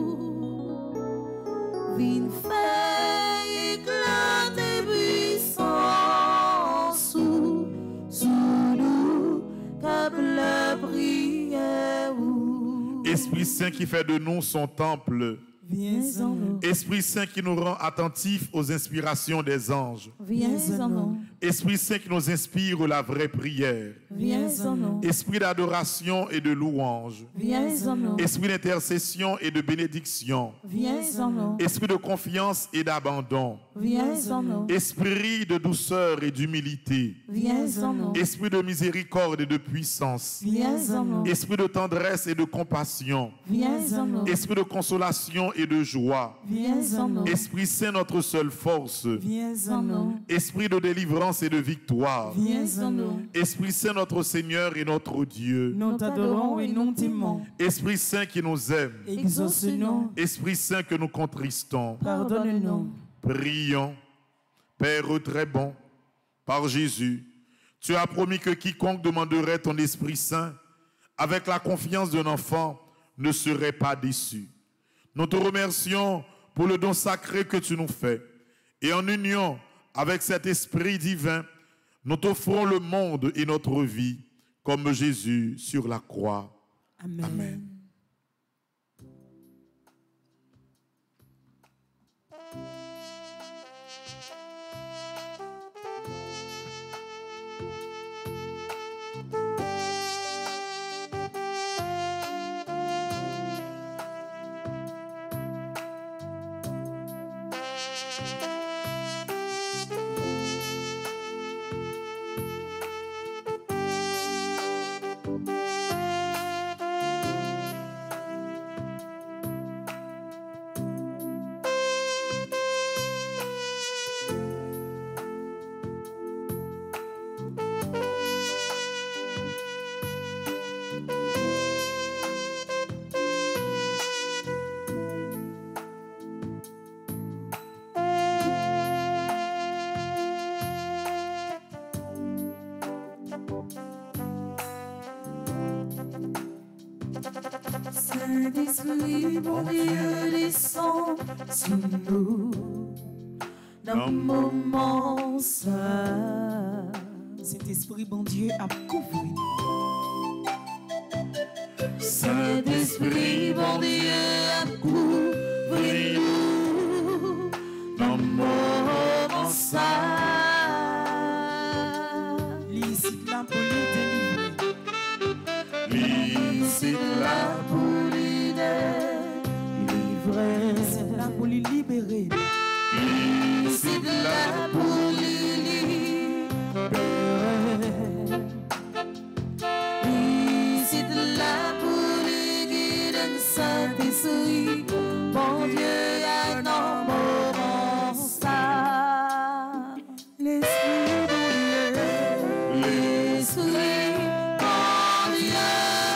Viens faire éclater puissance sous, sous nous, comme la prière. Esprit Saint qui fait de nous son temple. Viens en nous. Esprit Saint qui nous rend attentifs aux inspirations des anges. Viens en nous. Esprit Saint qui nous inspire la vraie prière. Viens en nous. Esprit d'adoration et de louange. Viens en nous. Esprit d'intercession et de bénédiction. Viens en nous. Esprit de confiance et d'abandon. Viens en nous. Esprit de douceur et d'humilité. Viens en nous. Esprit de miséricorde et de puissance. Viens en nous. Esprit de tendresse et de compassion. Viens en nous. Esprit de consolation et de joie. Viens en nous. Esprit Saint, notre seule force. Viens en nous. Esprit de délivrance et de victoire. Viens en nous. Esprit Saint, notre Seigneur et notre Dieu. Nous t'adorons et nous t'aimons. Esprit Saint qui nous aime. Exauce-nous. Esprit Saint que nous contristons. Pardonne-nous. Prions. Père très bon, par Jésus, tu as promis que quiconque demanderait ton Esprit Saint, avec la confiance d'un enfant, ne serait pas déçu. Nous te remercions pour le don sacré que tu nous fais. Et en union avec cet Esprit divin, nous t'offrons le monde et notre vie, comme Jésus sur la croix. Amen. Amen. Saint-Esprit, mon Dieu, descend sur nous dans moment ça. Saint-Esprit, bon Dieu, a couvert. Saint-Esprit, bon Dieu, a couvert nous dans moment ça. Licite la pour lui délivrer. Licite la pour lui délivrer. Licite la pour lui libérer. Licite la pour lui libérer. Licite la pour lui guider. Saint-Esprit, bon Dieu, à nos moments ça. L'Esprit, bon Dieu, l'Esprit, bon Dieu,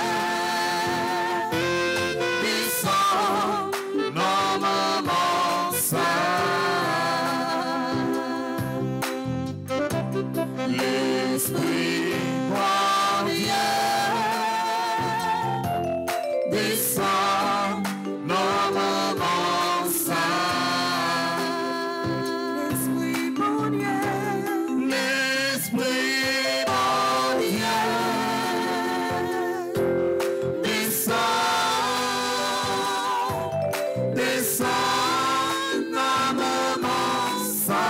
descend nos moments ça. L'Esprit, bon Dieu, descend nos moments ça. L'Esprit, bon Dieu, l'Esprit, bon Dieu, descend, descend nos moments ça.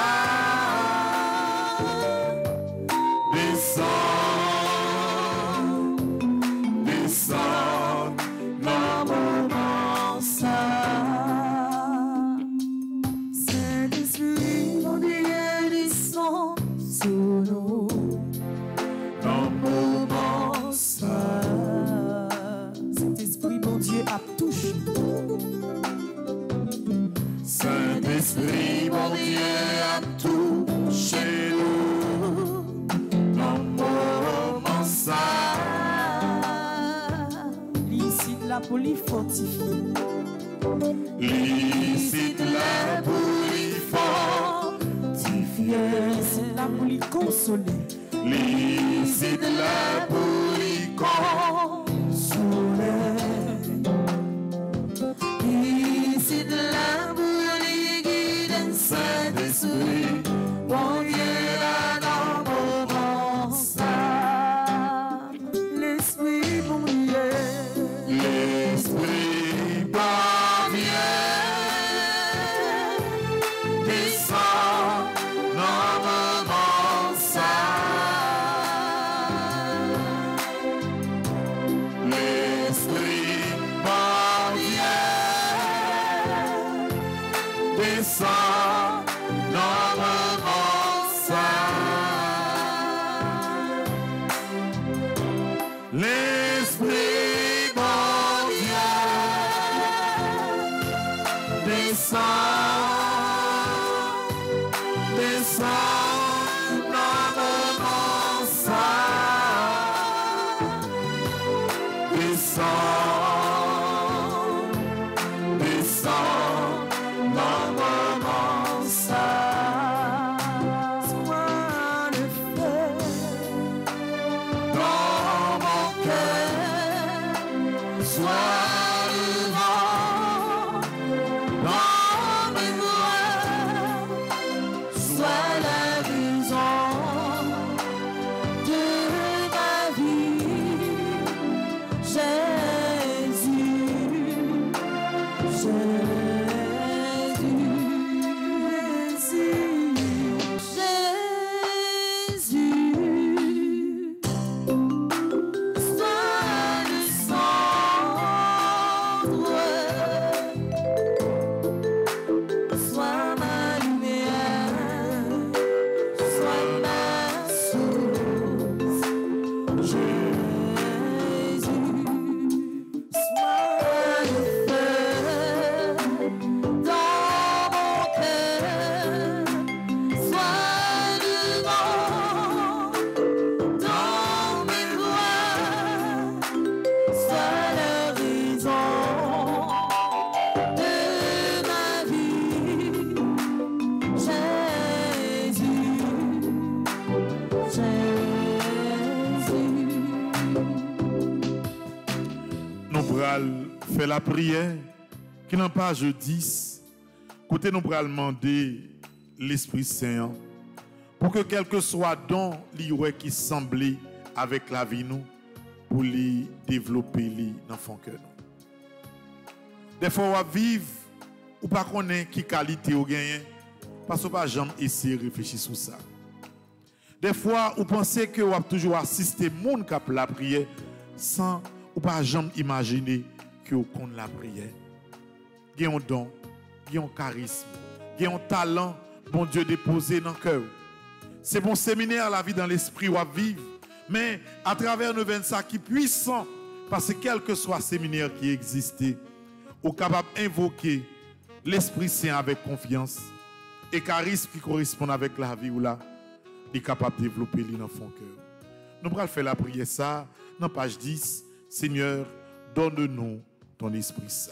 Descend, descend nos moments ça. Saint-Esprit, mon Dieu, descend sur nous nos moments ça. Saint-Esprit, bon Dieu, a touché. Saint-Esprit, mon Dieu, a touché nous nos moments ça. Licite la pour lui fortifier. Licite la pour lui fortifier. Licite la pour lui consoler. Licite la pour lui consoler. Licite la pour lui guider. Saint-Esprit, bon Dieu, à nos moments ça. L'Esprit, bon Dieu, l'Esprit, bon Dieu, descend nos moments ça. L'Esprit, bon Dieu, descend nos moments ça. L'Esprit, bon Dieu, descend, descend nos moments ça. Descend, descend nos moments ça. Sois le feu dans mon cœur, sois le vent dans mes voies, sois la raison de ma vie. Jésus, Jésus, Jésus, sois le sang nous allons faire la prière qui n'a pas page dix. Côté nous allons demander l'Esprit Saint pour que quel que soit don qui semble avec la vie nous pour les développer dans fond cœur. Des fois on va vivre ou pas connaître qui qualité ou gagne parce qu'on pas jamais essayer de réfléchir sur ça. Des fois vous pensez que vous avez toujours assisté monde qui la prière sans ou pas jamais imaginer que vous compte la prière. Il y a un don, il y a un charisme, il y a un talent bon Dieu déposé dans le cœur. C'est bon séminaire la vie dans l'esprit ou à vivre, mais à travers nos vingt-cinq qui puissant parce que quel que soit le séminaire qui existait, vous êtes capable d'invoquer l'Esprit Saint avec confiance et charisme qui correspond avec la vie ou là, il est capable de développer dans son cœur. Nous allons faire la prière ça dans page dix. Seigneur, donne-nous ton Esprit Saint.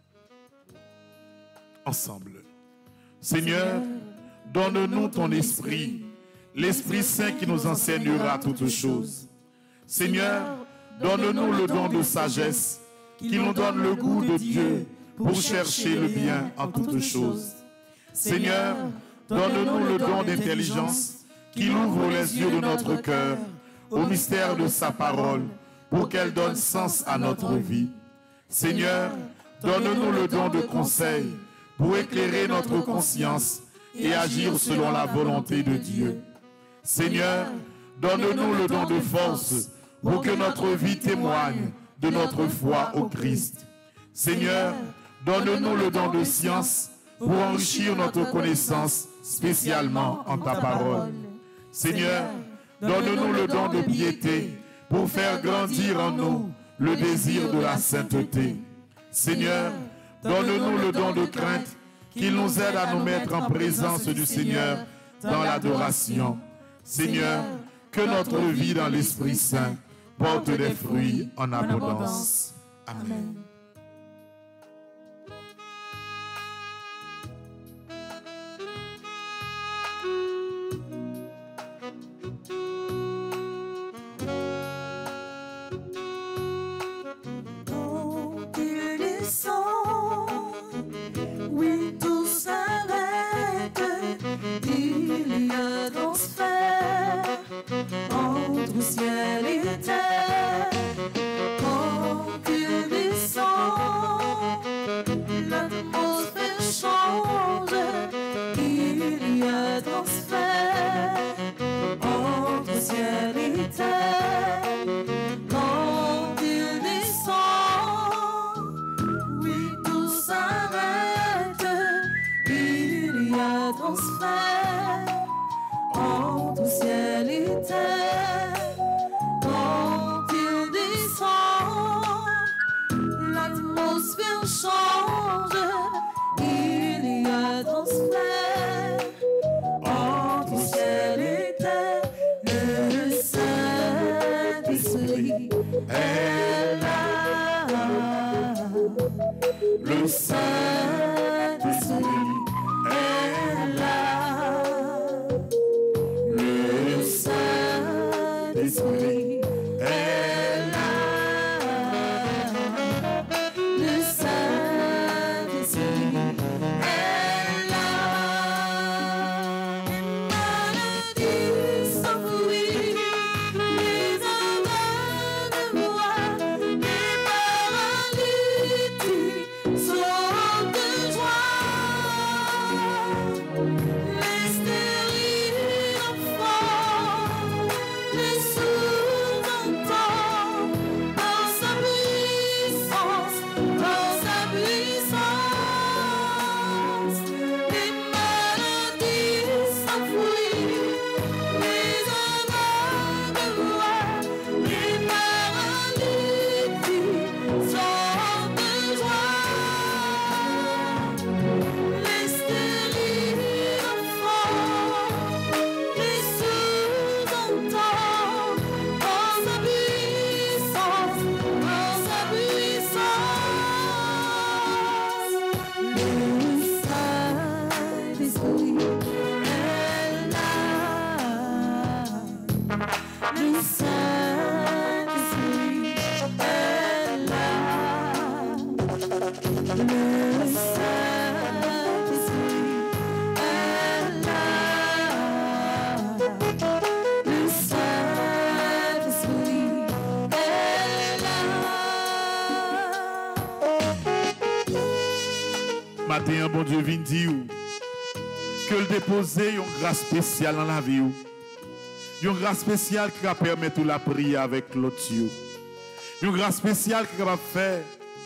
Ensemble. Seigneur, donne-nous ton Esprit, l'Esprit Saint qui nous enseignera toutes choses. Seigneur, donne-nous le don de sagesse, qui nous donne le goût de Dieu pour chercher le bien en toutes choses. Seigneur, donne-nous le don d'intelligence, qui ouvre les yeux de notre cœur au mystère de sa parole, pour qu'elle donne sens à notre vie. Seigneur, donne-nous le don de conseil, pour éclairer notre conscience et agir selon la volonté de Dieu. Seigneur, donne-nous le don de force, pour que notre vie témoigne de notre foi au Christ. Seigneur, donne-nous le don de science, pour enrichir notre connaissance, spécialement en ta parole. Seigneur, donne-nous le don de piété, pour faire grandir en nous le désir de la sainteté. Seigneur, donne-nous le don de crainte, qui nous aide à nous mettre en présence du Seigneur dans l'adoration. Seigneur, que notre vie dans l'Esprit Saint porte des fruits en abondance. Amen. Oui, tout s'arrête, il y a transfert entre ciel et terre. Quand il descend, l'atmosphère change, il y a transfert entre ciel et terre. Quand il descend, oui, tout s'arrête, il y a transfert entre ciel et terre. Quand il descend, l'atmosphère change, il y a transfert entre ciel et terre. Le Saint-Esprit est là. Le Saint-Esprit est là. Le Saint-Esprit est là. Le Saint-Esprit est là. Les maladies s'enfuient, les aveugles voient, les paralytiques sont matin, bon Dieu vient dire que le déposer une grâce spéciale dans la vie. Une grâce spéciale qui va permettre la prière avec l'autre. Une grâce spéciale qui va faire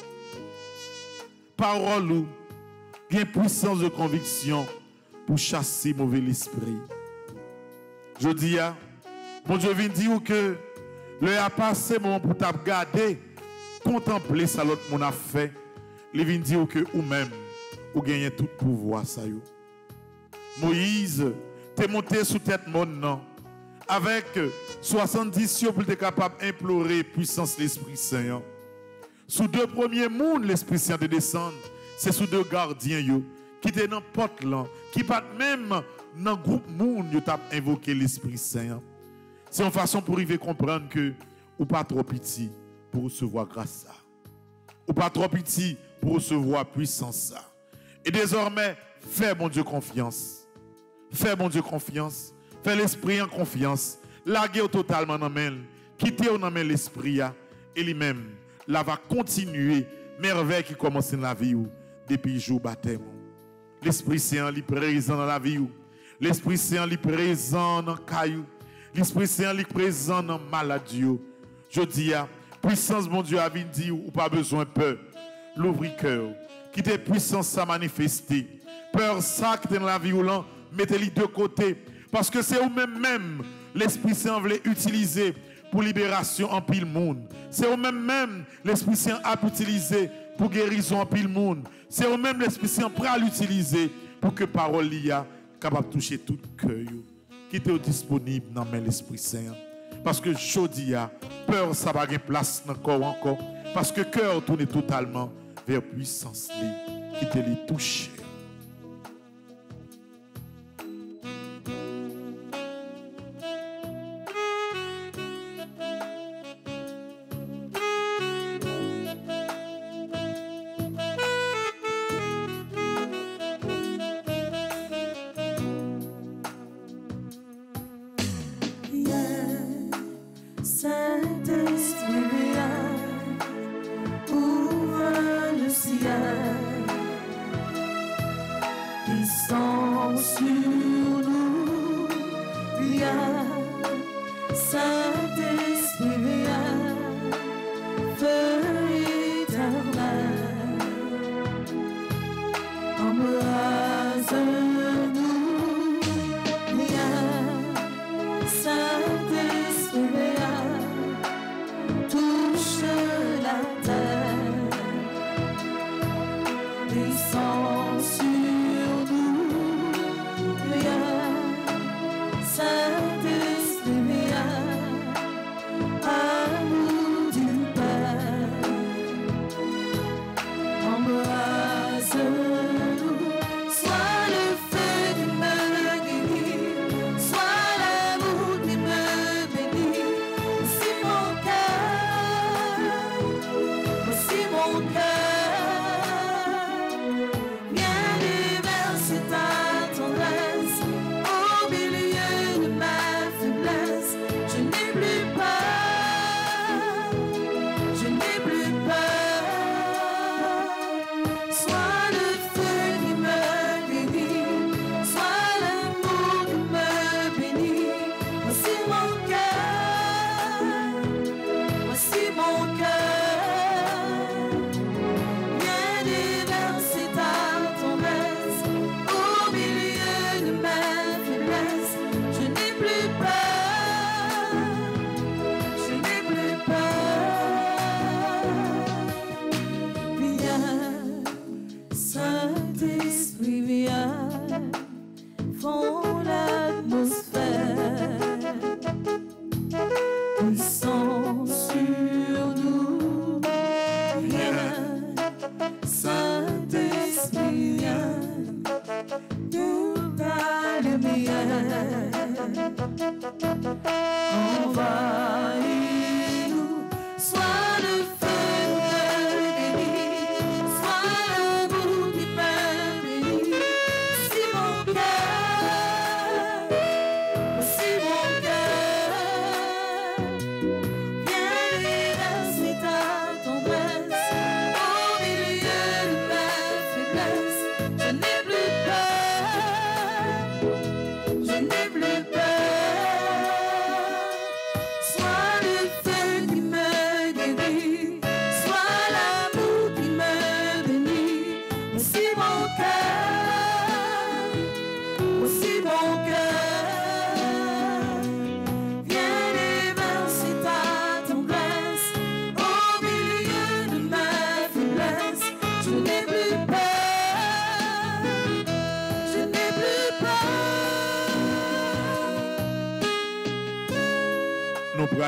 parole ou une puissance de conviction pour chasser mauvais esprit. Je dis, bon Dieu vient dire que le a passé moment pour t'agarder, contempler ça l'autre mon a fait. Il vient dire que ou même ou gagner tout pouvoir ça yo. Moïse t'es monté sous tête mon non avec soixante-dix yeux pour être capable d'implorer puissance l'Esprit Saint. Sous deux premiers mondes l'Esprit Saint de descendre, c'est sous deux gardiens yo qui étaient dans porte là, qui pas même dans groupe monde yo t'a invoqué l'Esprit Saint. C'est une façon pour arriver comprendre que ou pas trop petit pour recevoir grâce ça. Ou pas trop petit pour recevoir puissance ça. Et désormais, fais mon Dieu confiance. Fais mon Dieu confiance. Fais l'esprit en confiance. Larguez totalement dans main. Quittez dans main l'esprit et lui-même là va continuer merveille qui commence dans la vie ou depuis le jour baptême. L'Esprit Saint est présent dans la vie ou l'Esprit Saint est présent dans caillou. L'Esprit Saint est présent dans maladie. Je dis à puissance mon Dieu a dit ou pas besoin de peur. L'ouvrir cœur. Quittez puissance à manifester. Peur ça qui est dans la vie ou là, mettez-les de côté. Parce que c'est vous-même même l'Esprit Saint voulait utiliser pour libération en pile monde. C'est vous-même même l'Esprit Saint a utilisé pour guérison en pile monde. C'est vous-même l'Esprit Saint prêt à l'utiliser pour que parole l'I A capable de toucher tout cœur. Qui est disponible dans l'Esprit Saint. Parce que jeudi a peur ça va gagner place dans le corps encore. Parce que cœur tourne totalement vers puissance qui te les touche.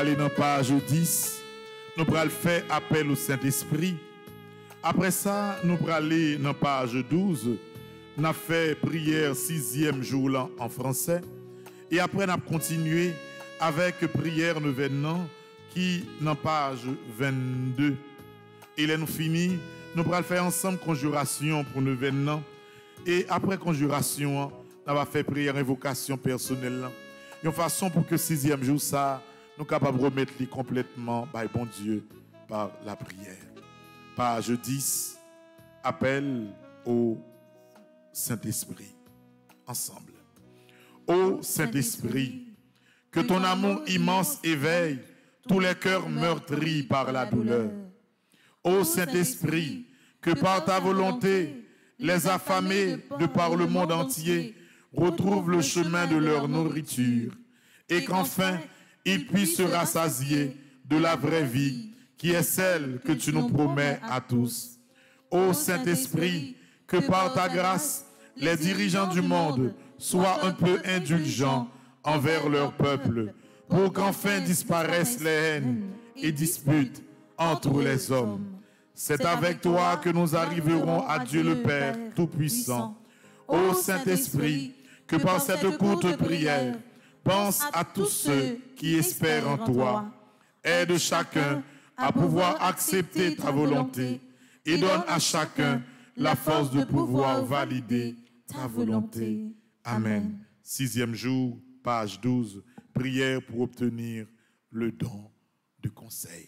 aller dans la page dix. Nous allons faire appel au Saint-Esprit. Après ça, nous allons aller dans la page douze. Nous avons fait prière sixième jour là en français. Et après, nous allons continuer avec prière neuvaine qui est dans la page vingt-deux. Et là, nous finissons. Nous allons faire ensemble conjuration pour neuvaine. Et après conjuration, nous allons faire prière invocation personnelle. Une façon pour que sixième jour, ça, nous sommes capables de remettre complètement, by bon Dieu, par la prière. Page dix, appel au Saint-Esprit. Ensemble. Ô Saint-Esprit, que ton amour immense éveille tous les cœurs meurtris par la douleur. Ô Saint-Esprit, que par ta volonté, les affamés de par le monde entier retrouvent le chemin de leur nourriture et qu'enfin, ils puissent se rassasier de la vraie vie qui est celle que tu nous promets à tous. Ô Saint-Esprit, que par ta grâce, les dirigeants du monde soient un peu indulgents envers leur peuple, pour qu'enfin disparaissent les haines et disputes entre les hommes. C'est avec toi que nous arriverons à Dieu le Père Tout-Puissant. Ô Saint-Esprit, que par cette courte prière, pense à tous ceux qui espèrent en toi. Aide chacun à pouvoir accepter ta volonté et donne à chacun la force de pouvoir valider ta volonté. Amen. Sixième jour, page douze, prière pour obtenir le don de conseil.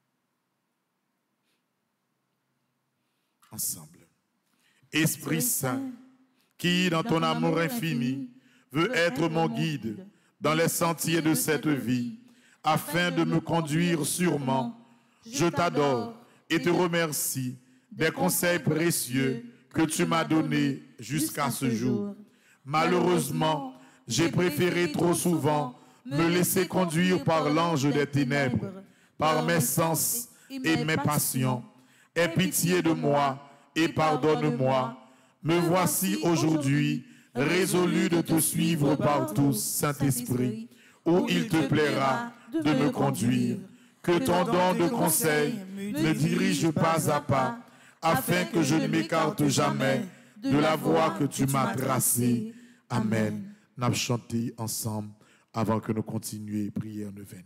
Ensemble. Esprit Saint, qui dans ton amour infini veut être mon guide dans les sentiers de cette vie, afin de me conduire sûrement, je t'adore et te remercie des conseils précieux que tu m'as donnés jusqu'à ce jour. Malheureusement, j'ai préféré trop souvent me laisser conduire par l'ange des ténèbres, par mes sens et mes passions. Aie pitié de moi et pardonne-moi. Me voici aujourd'hui résolu de te suivre partout, Saint-Esprit, où il te plaira de me conduire. Que ton don de conseil me dirige pas à pas, afin que je ne m'écarte jamais de la voie que tu m'as tracée. Amen. Nous allons chanter ensemble avant que nous continuions prière neuvaine.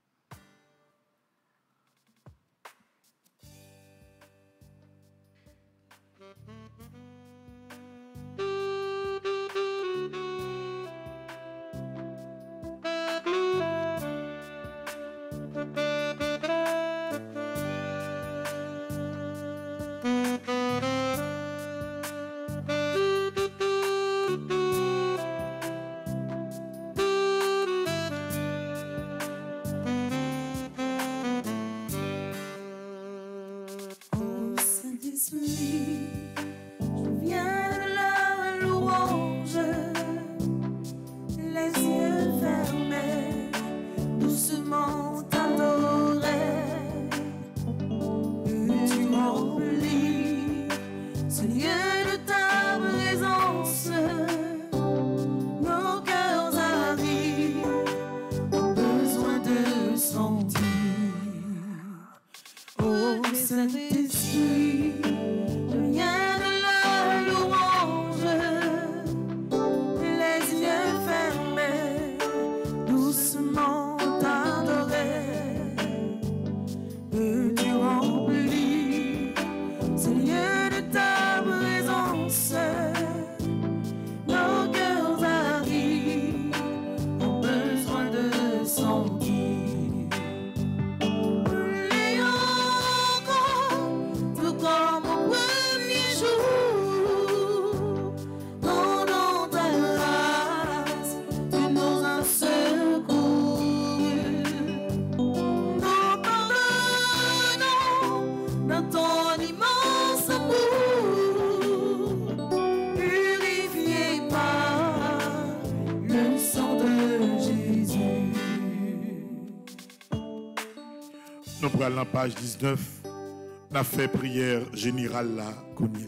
Nous prenons la page dix-neuf, nous avons fait prière générale là, connue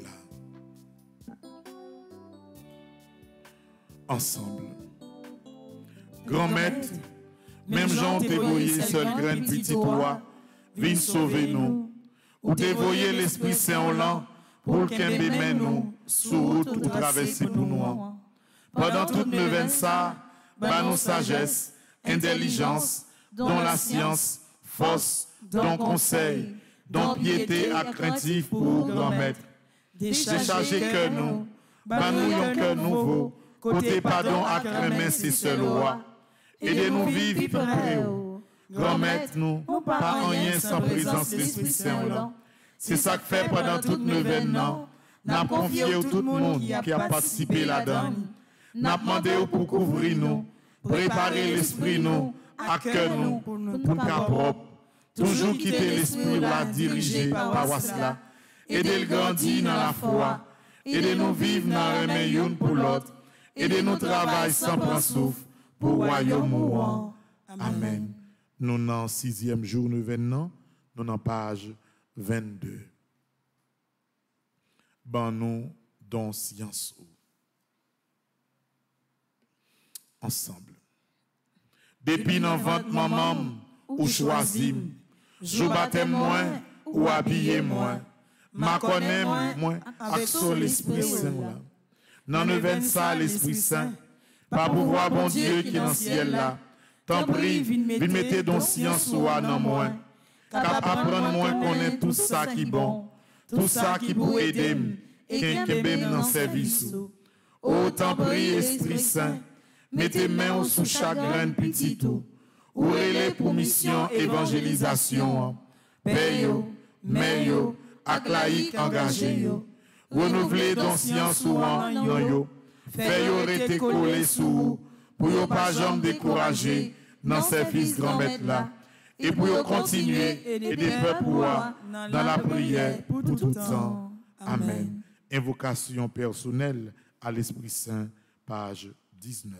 là. Ensemble. Grand maître, Même Jean t'es voyé seul grain petit roi, viens sauver nous. Ou t'es voyé l'Esprit Saint au lent, pour qu'un bébé nous, sous route ou traverser pour nous. Pendant toute neuvaine ça, bah nos sagesse, intelligence, dont la science, force, dont conseil, dont piété à craintif pour grand maître. Déchargez que nous, bah nous un cœur nouveau, côté pardon à cramer c'est seul roi. Aidez-nous vivre près grand maître nous, pas en rien sans présence l'Esprit Saint. C'est ça que fait pendant toute neuvaine non. N'a confié à tout le monde qui a participé là-dedans. N'a demandé pour couvrir nous, préparer l'esprit nous, à cœur nous, pour nous propre. Toujours quitter l'esprit là dirigé par Wasla. Aidez-le grandir dans la foi. Aidez-nous vivre dans le meilleur pour l'autre. Aidez-nous travailler sans prendre souffle pour le royaume mourant. Amen. Nous dans sixième jour neuvaine, nous dans page vingt-deux. Ben nous dans science ensemble. Depuis dans ventre maman ou choisi, je battais moins ou habillé moins, ma connais moins avec son l'Esprit Saint là. Dans neuvaine ça l'Esprit Saint, pas pouvoir bon Dieu qui est dans le ciel là. Tant prie, vite mettez dans science ou à non moins. Cap apprendre moins qu'on est tout ça qui bon, tout ça qui peut aider et qui est dans service. Oh, tant prie, Esprit Saint, mettez main sous chaque grain petit tout. Ouvrez-les pour mission évangélisation. Payo, meyo, aclaïque engagé yo. Renouvelez dans science ou en yo. Faites rester collé sous pour ne pas jamais décourager dans service grand maître là. Et pour continuer et des peuples dans la prière pour tout temps. Amen. Invocation personnelle à l'Esprit Saint, page dix-neuf.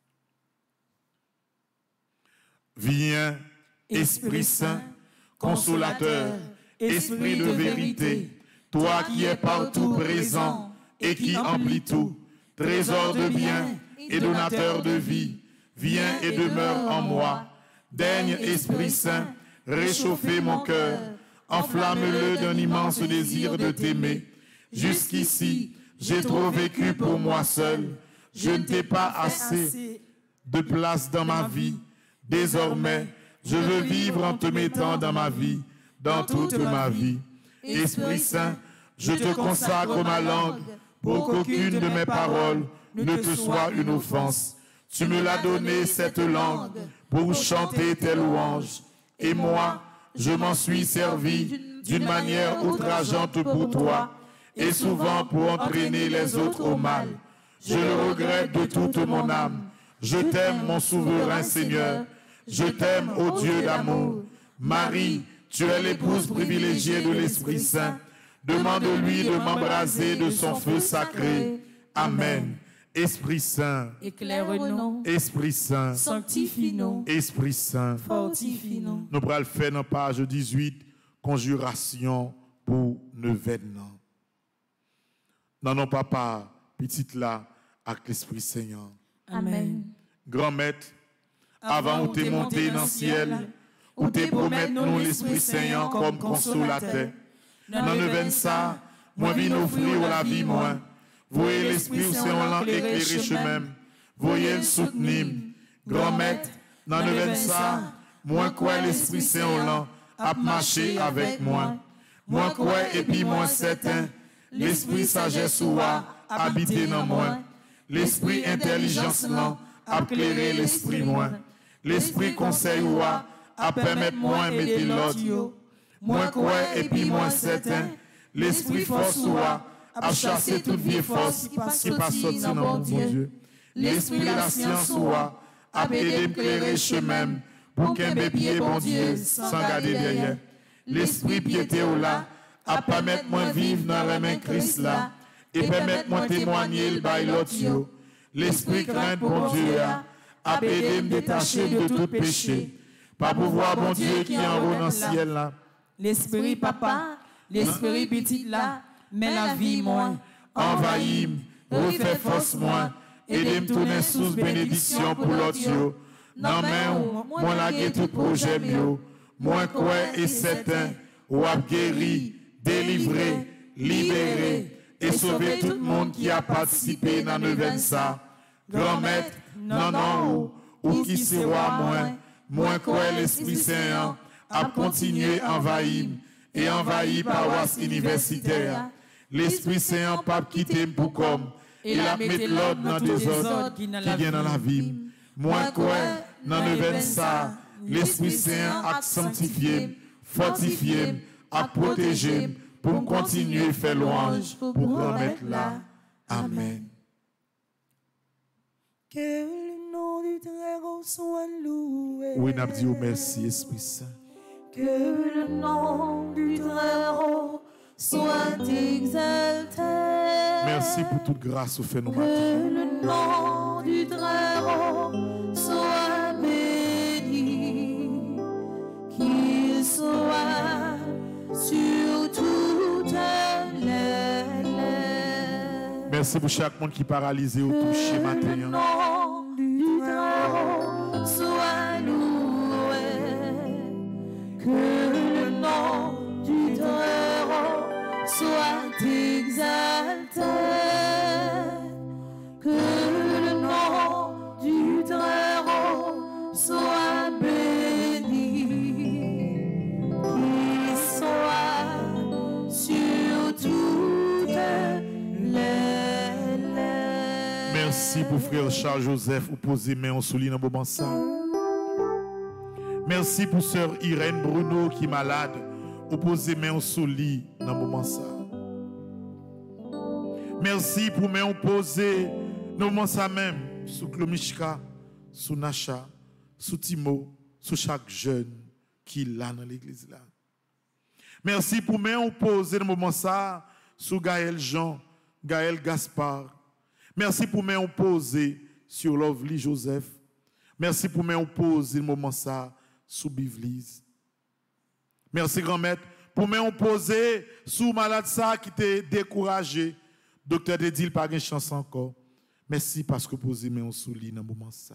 Viens, Esprit Saint, consolateur, Esprit de vérité, toi qui es partout présent et qui emplis tout, trésor de bien et donateur de vie, viens et demeure en moi. Daigne, Esprit Saint, réchauffer mon cœur, enflamme-le d'un immense désir de t'aimer. Jusqu'ici, j'ai trop vécu pour moi seul. Je ne t'ai pas assez de place dans ma vie. Désormais, je veux vivre en te mettant dans ma vie, dans toute ma vie. Esprit Saint, je te consacre ma langue pour qu'aucune de mes paroles ne te soit une offense. Tu me l'as donné cette langue pour chanter tes louanges. Et moi, je m'en suis servi d'une manière outrageante pour toi et souvent pour entraîner les autres au mal. Je le regrette de toute mon âme. Je t'aime, mon souverain Seigneur. Je t'aime, ô Dieu d'amour. Marie, tu es l'épouse privilégiée de l'Esprit Saint. Demande-lui de m'embraser de son feu sacré. Amen. Esprit Saint, éclaire-nous. Esprit Saint, sanctifie-nous. Esprit Saint, fortifie-nous. Nous allons faire dans page dix-huit, conjuration pour neuvaine. Dans nos papas, petite là, avec l'Esprit Saint. Amen. Grand maître, avant où t'es monté dans le ciel, où t'es promettre nous l'Esprit Saint comme consolateur. Dans neuvaine ça, moi viens offrir la vie moi. Voyez l'Esprit Saint éclairer chemin. Voyez le soutenir. Grand maître, dans neuvaine ça, moi quoi l'Esprit Saint a marché avec moi. Moi quoi et puis moi certain, l'Esprit sagesse ou a habité dans moi. L'Esprit intelligence a éclairé l'Esprit moi. L'Esprit conseil ou a permettre moi mettre l'autre. Moi quoi et puis moi certain, l'Esprit force ou a a chassé toute vieille force qui pas sorti dans mon Dieu. L'Esprit de la science ou a aidé m'éclairer chemin pour qu'un bébé bon Dieu sans garder derrière. L'Esprit piété ou là a permettre moi vivre dans la main Christ là et permettre moi témoigner le bail l'autre. L'Esprit crainte bon Dieu a aidé me détacher de tout péché. Par pouvoir bon Dieu qui est en haut dans le ciel là. L'Esprit papa, l'Esprit petit là, mais la vie moi. Envahis, refais force moi, aidez-moi tourner sous bénédiction pour l'autre. non mais moi la tout projet mieux, moi quoi et certain, ou a guéri, délivré, libéré et sauvé tout le monde qui a participé dans le ça. Grand maître, non non ou qui sera moins, moins quoi l'Esprit Saint a continué à envahir et envahi paroisse universitaire. L'Esprit Saint pas quitté pour comme et la mettre l'ordre dans des ordres qui viennent dans la vie. Moi quoi dans le ça, l'Esprit Saint a sanctifié, fortifié, a protégé pour continuer à faire louange pour remettre là. Amen. Que le nom du Très-Haut soit loué. Oui, nous disons merci, Esprit Saint. Que le nom du Très-Haut soit exalté. Merci pour toute grâce au fait nous matin. Que le nom du Très-Haut soit béni. Qu'il soit sur toutes les lèvres. Merci pour chaque monde qui est paralysé ou touché matin. Que le nom du Très-Haut soit loué. Que le nom du Très-Haut soit exalté. Que le nom du Très-Haut soit béni. Qu'il soit sur toutes les lèvres. Merci pour frère Charles Joseph, ou poser main en souligne dans le moment ça. Merci pour sœur Irène Bruno qui est malade, ou poser main en souligne dans le moment ça. Merci pour main poser dans le moment ça même, sous Klomishka, sous Nacha, sous Timo, sous chaque jeune qui est là dans l'église là. Merci pour main poser dans le moment ça, sous Gaël Jean, Gaël Gaspard. Merci pour main poser sur Lovely Joseph. Merci pour main poser dans le moment ça, sous Bivlise. Merci grand-maître pour main poser sous malade ça qui t'est découragé. Docteur te dit pas de chance encore. Merci parce que posez main sous lui dans le moment ça.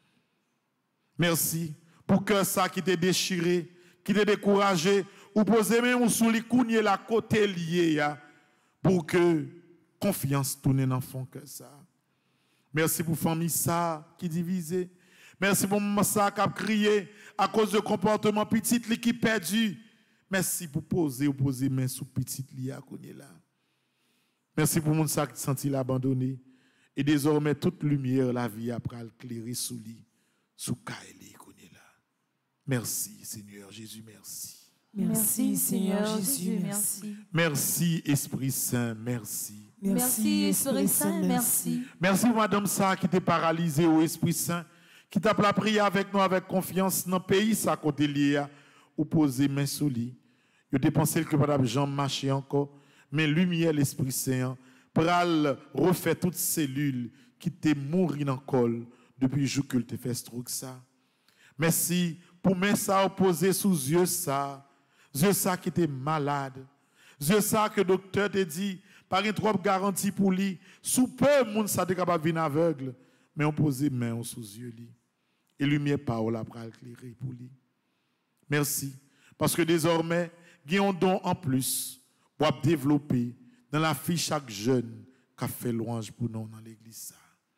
Merci pour que ça qui t'est déchiré, qui t'est découragé, ou posez main sous lui cougner la côté lié pour que confiance tourne dans fond que ça. Merci pour famille ça qui divisé. Merci pour maman ça qui a crié à cause de comportement petit qui perdu. Merci pour poser ou poser main sous petit li à connait là. Merci pour mon ça qui senti l'abandonné et désormais toute lumière la vie après éclairer sous lui, sous Kaeli connait là. Merci Seigneur Jésus, merci. Merci Seigneur Jésus, merci. Merci Esprit Saint, merci. Merci Esprit Saint, merci. Merci madame ça qui t'est paralysée au Esprit Saint, qui t'a la prière avec nous avec confiance dans le pays ça côté lié ou poser main sous lui. Je t'ai pensé que madame Jean marcher encore, mais lumière l'Esprit Saint pral refait toutes cellules qui t'est mouru dans le col depuis le jour que tu fait stroke ça. Merci pour main ça opposé sous yeux ça. Yeux ça qui était malade. Yeux ça que le docteur te dit par une trop garantie pour lui. Sous peu monde ça capable venir aveugle, mais on posait main sous yeux lui. Et lumière parole après éclairer pour lui. Merci parce que désormais, il y a un don en plus pour développer dans la vie chaque jeune qui a fait louange pour nous dans l'église.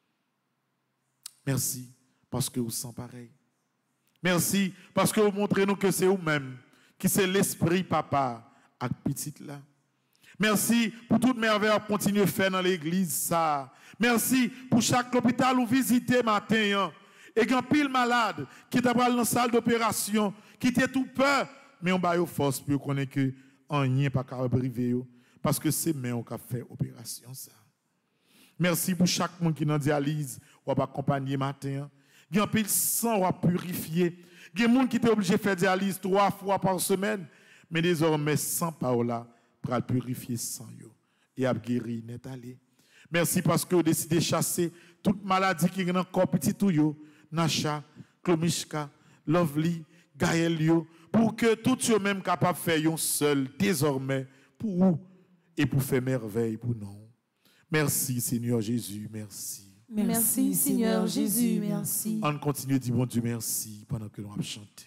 Merci parce que vous sentez pareil. Merci parce que vous montrez nous que c'est vous-même qui c'est l'esprit papa avec petite là. Merci pour toute merveille à continuer à faire dans l'église ça. Merci pour chaque hôpital où visiter matin et quand pile malade qui t'a dans la salle d'opération qui était tout peur mais on va force pour connaître que en rien pas capable privé parce que c'est mais on a fait opération ça. Merci pour chaque monde qui dans dialyse ou va accompagner matin. Il y a un pile sang ou purifier. Il y a des gens qui étaient obligés de faire dialyse trois fois par semaine mais désormais sans parola pour purifier sang yo et a guéri net aller. Merci parce que vous décidez de chasser toute maladie qui est dans le corps petit tout yo, Nacha, Klomishka, Lovely, Gaël yo, pour que tout yo même capable de faire un seul désormais pour vous et pour faire merveille pour nous. Merci Seigneur Jésus, merci. Merci, Seigneur Jésus, merci. On continue de dire bon Dieu merci pendant que l'on a chanté.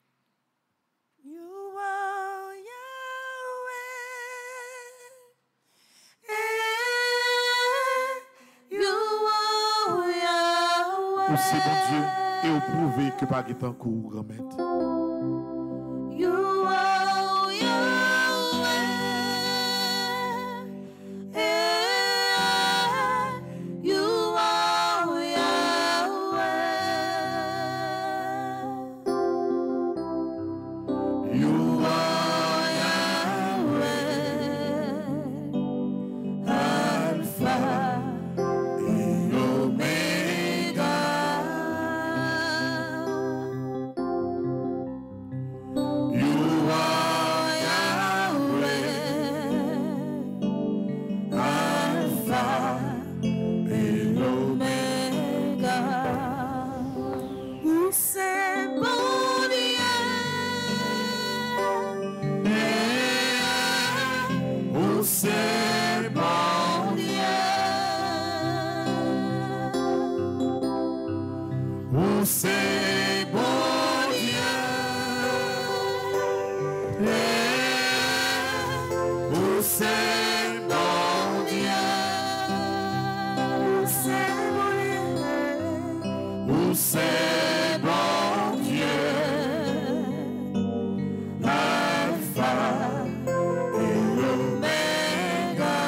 Ou c'est bon Dieu et vous prouvez que pas est en cours, remettre. You are Yahweh. You are Yahweh. You are Yahweh. Alpha. C'est bon Dieu, oh c'est bon Dieu, oh c'est bon Dieu, Alpha et Omega,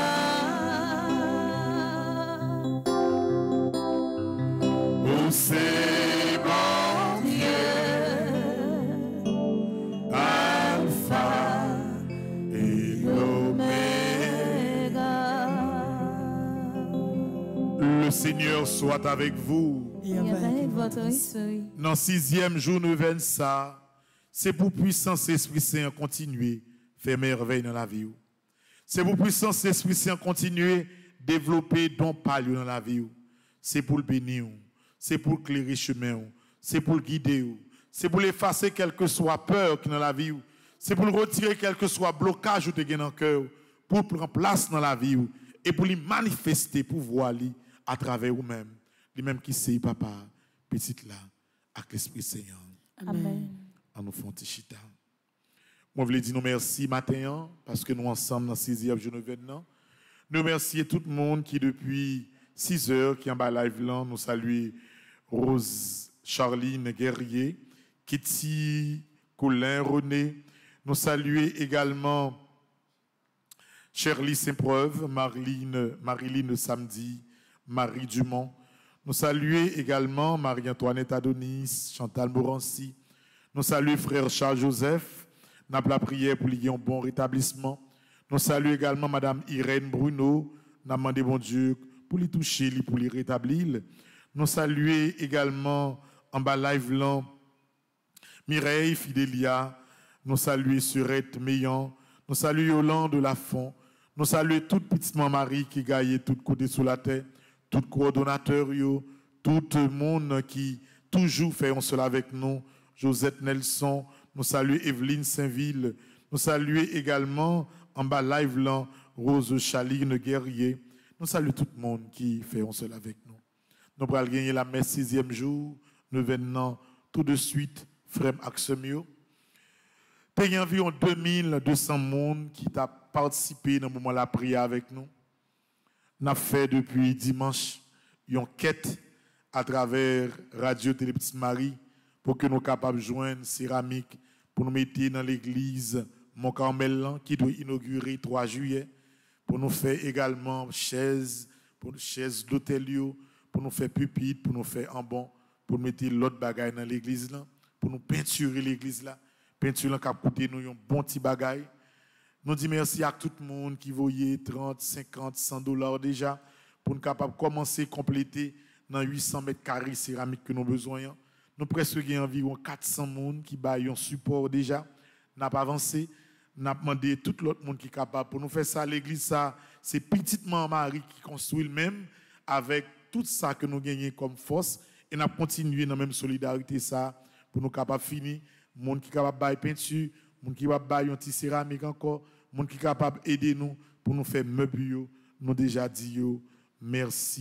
oh c'est Le Seigneur soit avec vous. Et avec votre esprit. Dans le sixième jour, nous venons ça. C'est pour puissance Esprit Saint continuer faire merveille dans la vie. C'est pour puissance Esprit Saint continuer développer don palio dans la vie. C'est pour le bénir. C'est pour éclairer chemin. C'est pour le guider. C'est pour effacer quelle que soit peur qui est dans la vie. C'est pour retirer quel que soit blocage ou te dans le cœur. Pour prendre place dans la vie. Et pour lui manifester pouvoir lui à travers vous-même, lui-même qui sait, papa, petite là, avec l'Esprit Seigneur. Amen. En nous font chita. Moi, je voulais dire nous merci matin, parce que nous ensemble dans sixième jour de Vénan. Nous remercions tout le monde qui depuis six heures, qui est en bas live là, nous saluons Rose Charline Guerrier, Kitty Colin René, nous saluons également Shirley Saint-Preuve, Marilyn, Marilyn Samedi, Marie Dumont. Nous saluons également Marie-Antoinette Adonis, Chantal Morancy. Nous saluons frère Charles Joseph. Nous avons la prière pour lui un bon rétablissement. Nous saluons également Madame Irène Bruno. Nous avons demandé bon Dieu pour lui toucher, pour lui rétablir. Nous saluons également en bas live là Mireille Fidélia. Nous saluons Surette Meillan. Nous saluons Yolande Lafont. Nous saluons toute petite maman Marie qui gagne tout côté sous la terre. Tout coordonnateur, tout le monde qui toujours fait un seul avec nous, Josette Nelson, nous saluons Evelyne Saint-Ville, nous saluons également en bas live là, Rose Chaline Guerrier, nous saluons tout le monde qui fait un seul avec nous. Nous allons gagner la messe sixième jour, nous venons tout de suite, frère Axemio. Il y a environ deux mille deux cents personnes qui ont participé dans le moment de la prière avec nous. Nous avons fait depuis dimanche une quête à travers Radio Télé Petite Marie pour que nous soyons capables de joindre céramique pour nous mettre dans l'église Mont Carmel qui doit inaugurer le trois juillet, pour nous faire également chaises, pour chaises d'hôtel, pour nous faire pupitre, pour nous faire en bon, pour nous mettre l'autre bagaille dans l'église là, pour nous peinturer l'église là, peinture qui a coûté nous un bon petit bagaille. Nous disons merci à tout le monde qui voyait trente, cinquante, cent dollars déjà pour nous capables de commencer à compléter dans huit cents mètres carrés céramique que nous avons besoin. Nous presque environ quatre cents personnes qui baillent un support déjà. Nous avons avancé. Nous avons demandé tout l'autre monde qui est capable pour nous faire ça. L'église, ça, c'est petitement Marie qui construit le même avec tout ça que nous gagnons comme force. Et nous avons continué dans la même solidarité ça pour nous capables de finir. Les gens qui sont capables de bailler peinture, les gens qui sont capables de bailler un petit céramique encore, les gens qui sont capables d'aider nous pour nous faire meubles. Nous déjà dit merci,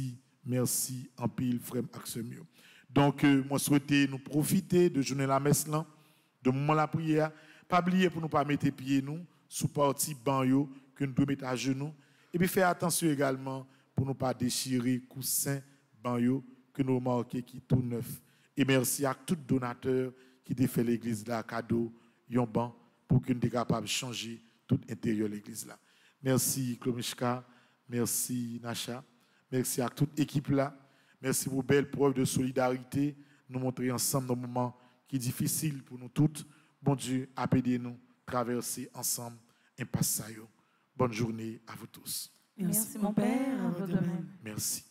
Merci en pile, frère Axemio. Donc, euh, moi, souhaiter nous profiter de journée la messe là, de moment la prière. Pas oublier pour nous pas mettre pieds nous sous partie banyo que nous devons mettre à genoux. Et puis faire attention également pour nous pas déchirer coussin banyo que nous marquons qui tout neuf. Et merci à tout donateur qui a fait l'église là cadeau yon ban pour que nous soyons capables de changer tout l'intérieur de l'église là. Merci Klomishka, merci Nacha, merci à toute l'équipe là. Merci pour belle preuve de solidarité. Nous montrer ensemble dans moments qui sont difficiles pour nous toutes. Bon Dieu, aidez-nous à traverser ensemble un passage. Bonne journée à vous tous. Merci, Merci mon Père, à vous de même. Merci.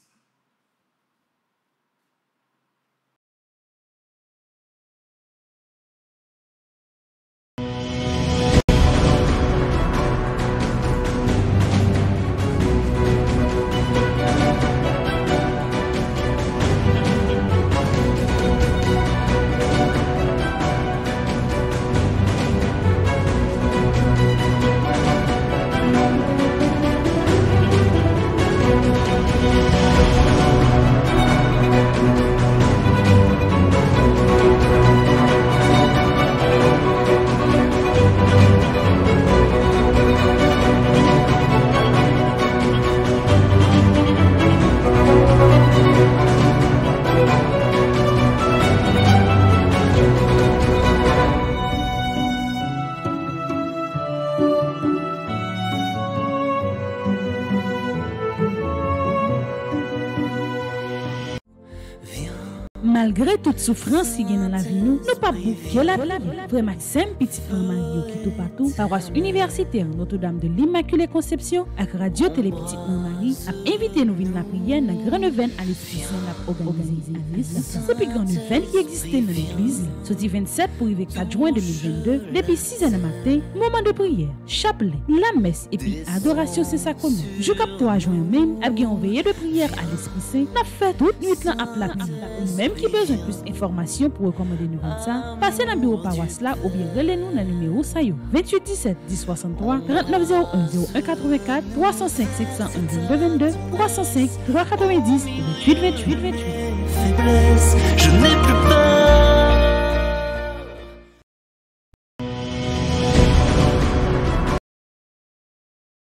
Malgré toute souffrance qui est dans la vie, nous ne pas bouquer la vie. Frère Maxime, petit frère Mario qui tout partout, paroisse universitaire Notre-Dame de l'Immaculée Conception, avec Radio Télé Petit Frère Marie, a invité nous venir la prière dans la grande event à l'Esprit Saint organisé. C'est plus grande event qui existait dans l'église. Sorti vingt-sept pour arriver quatre juin deux mille vingt-deux, depuis six heures du matin, moment de prière, chapelet, la messe et puis adoration Saint-Sacrement. Jusqu'à trois juin même, avec une veillée de prière à l'Esprit Saint, n'a fait toute nuit là à la prière. Ou même qui besoin de plus d'informations pour recommander nous ça, passez dans le bureau paroisse là ou bien relez-nous dans le numéro Sayo vingt-huit dix-sept dix soixante-trois trente-neuf zéro un zéro un quatre-vingt-quatre trois cent cinq cinq cent un vingt-deux vingt-deux trois cent cinq trois cent quatre-vingt-dix vingt-huit vingt-huit vingt-huit. Je n'ai plus peur.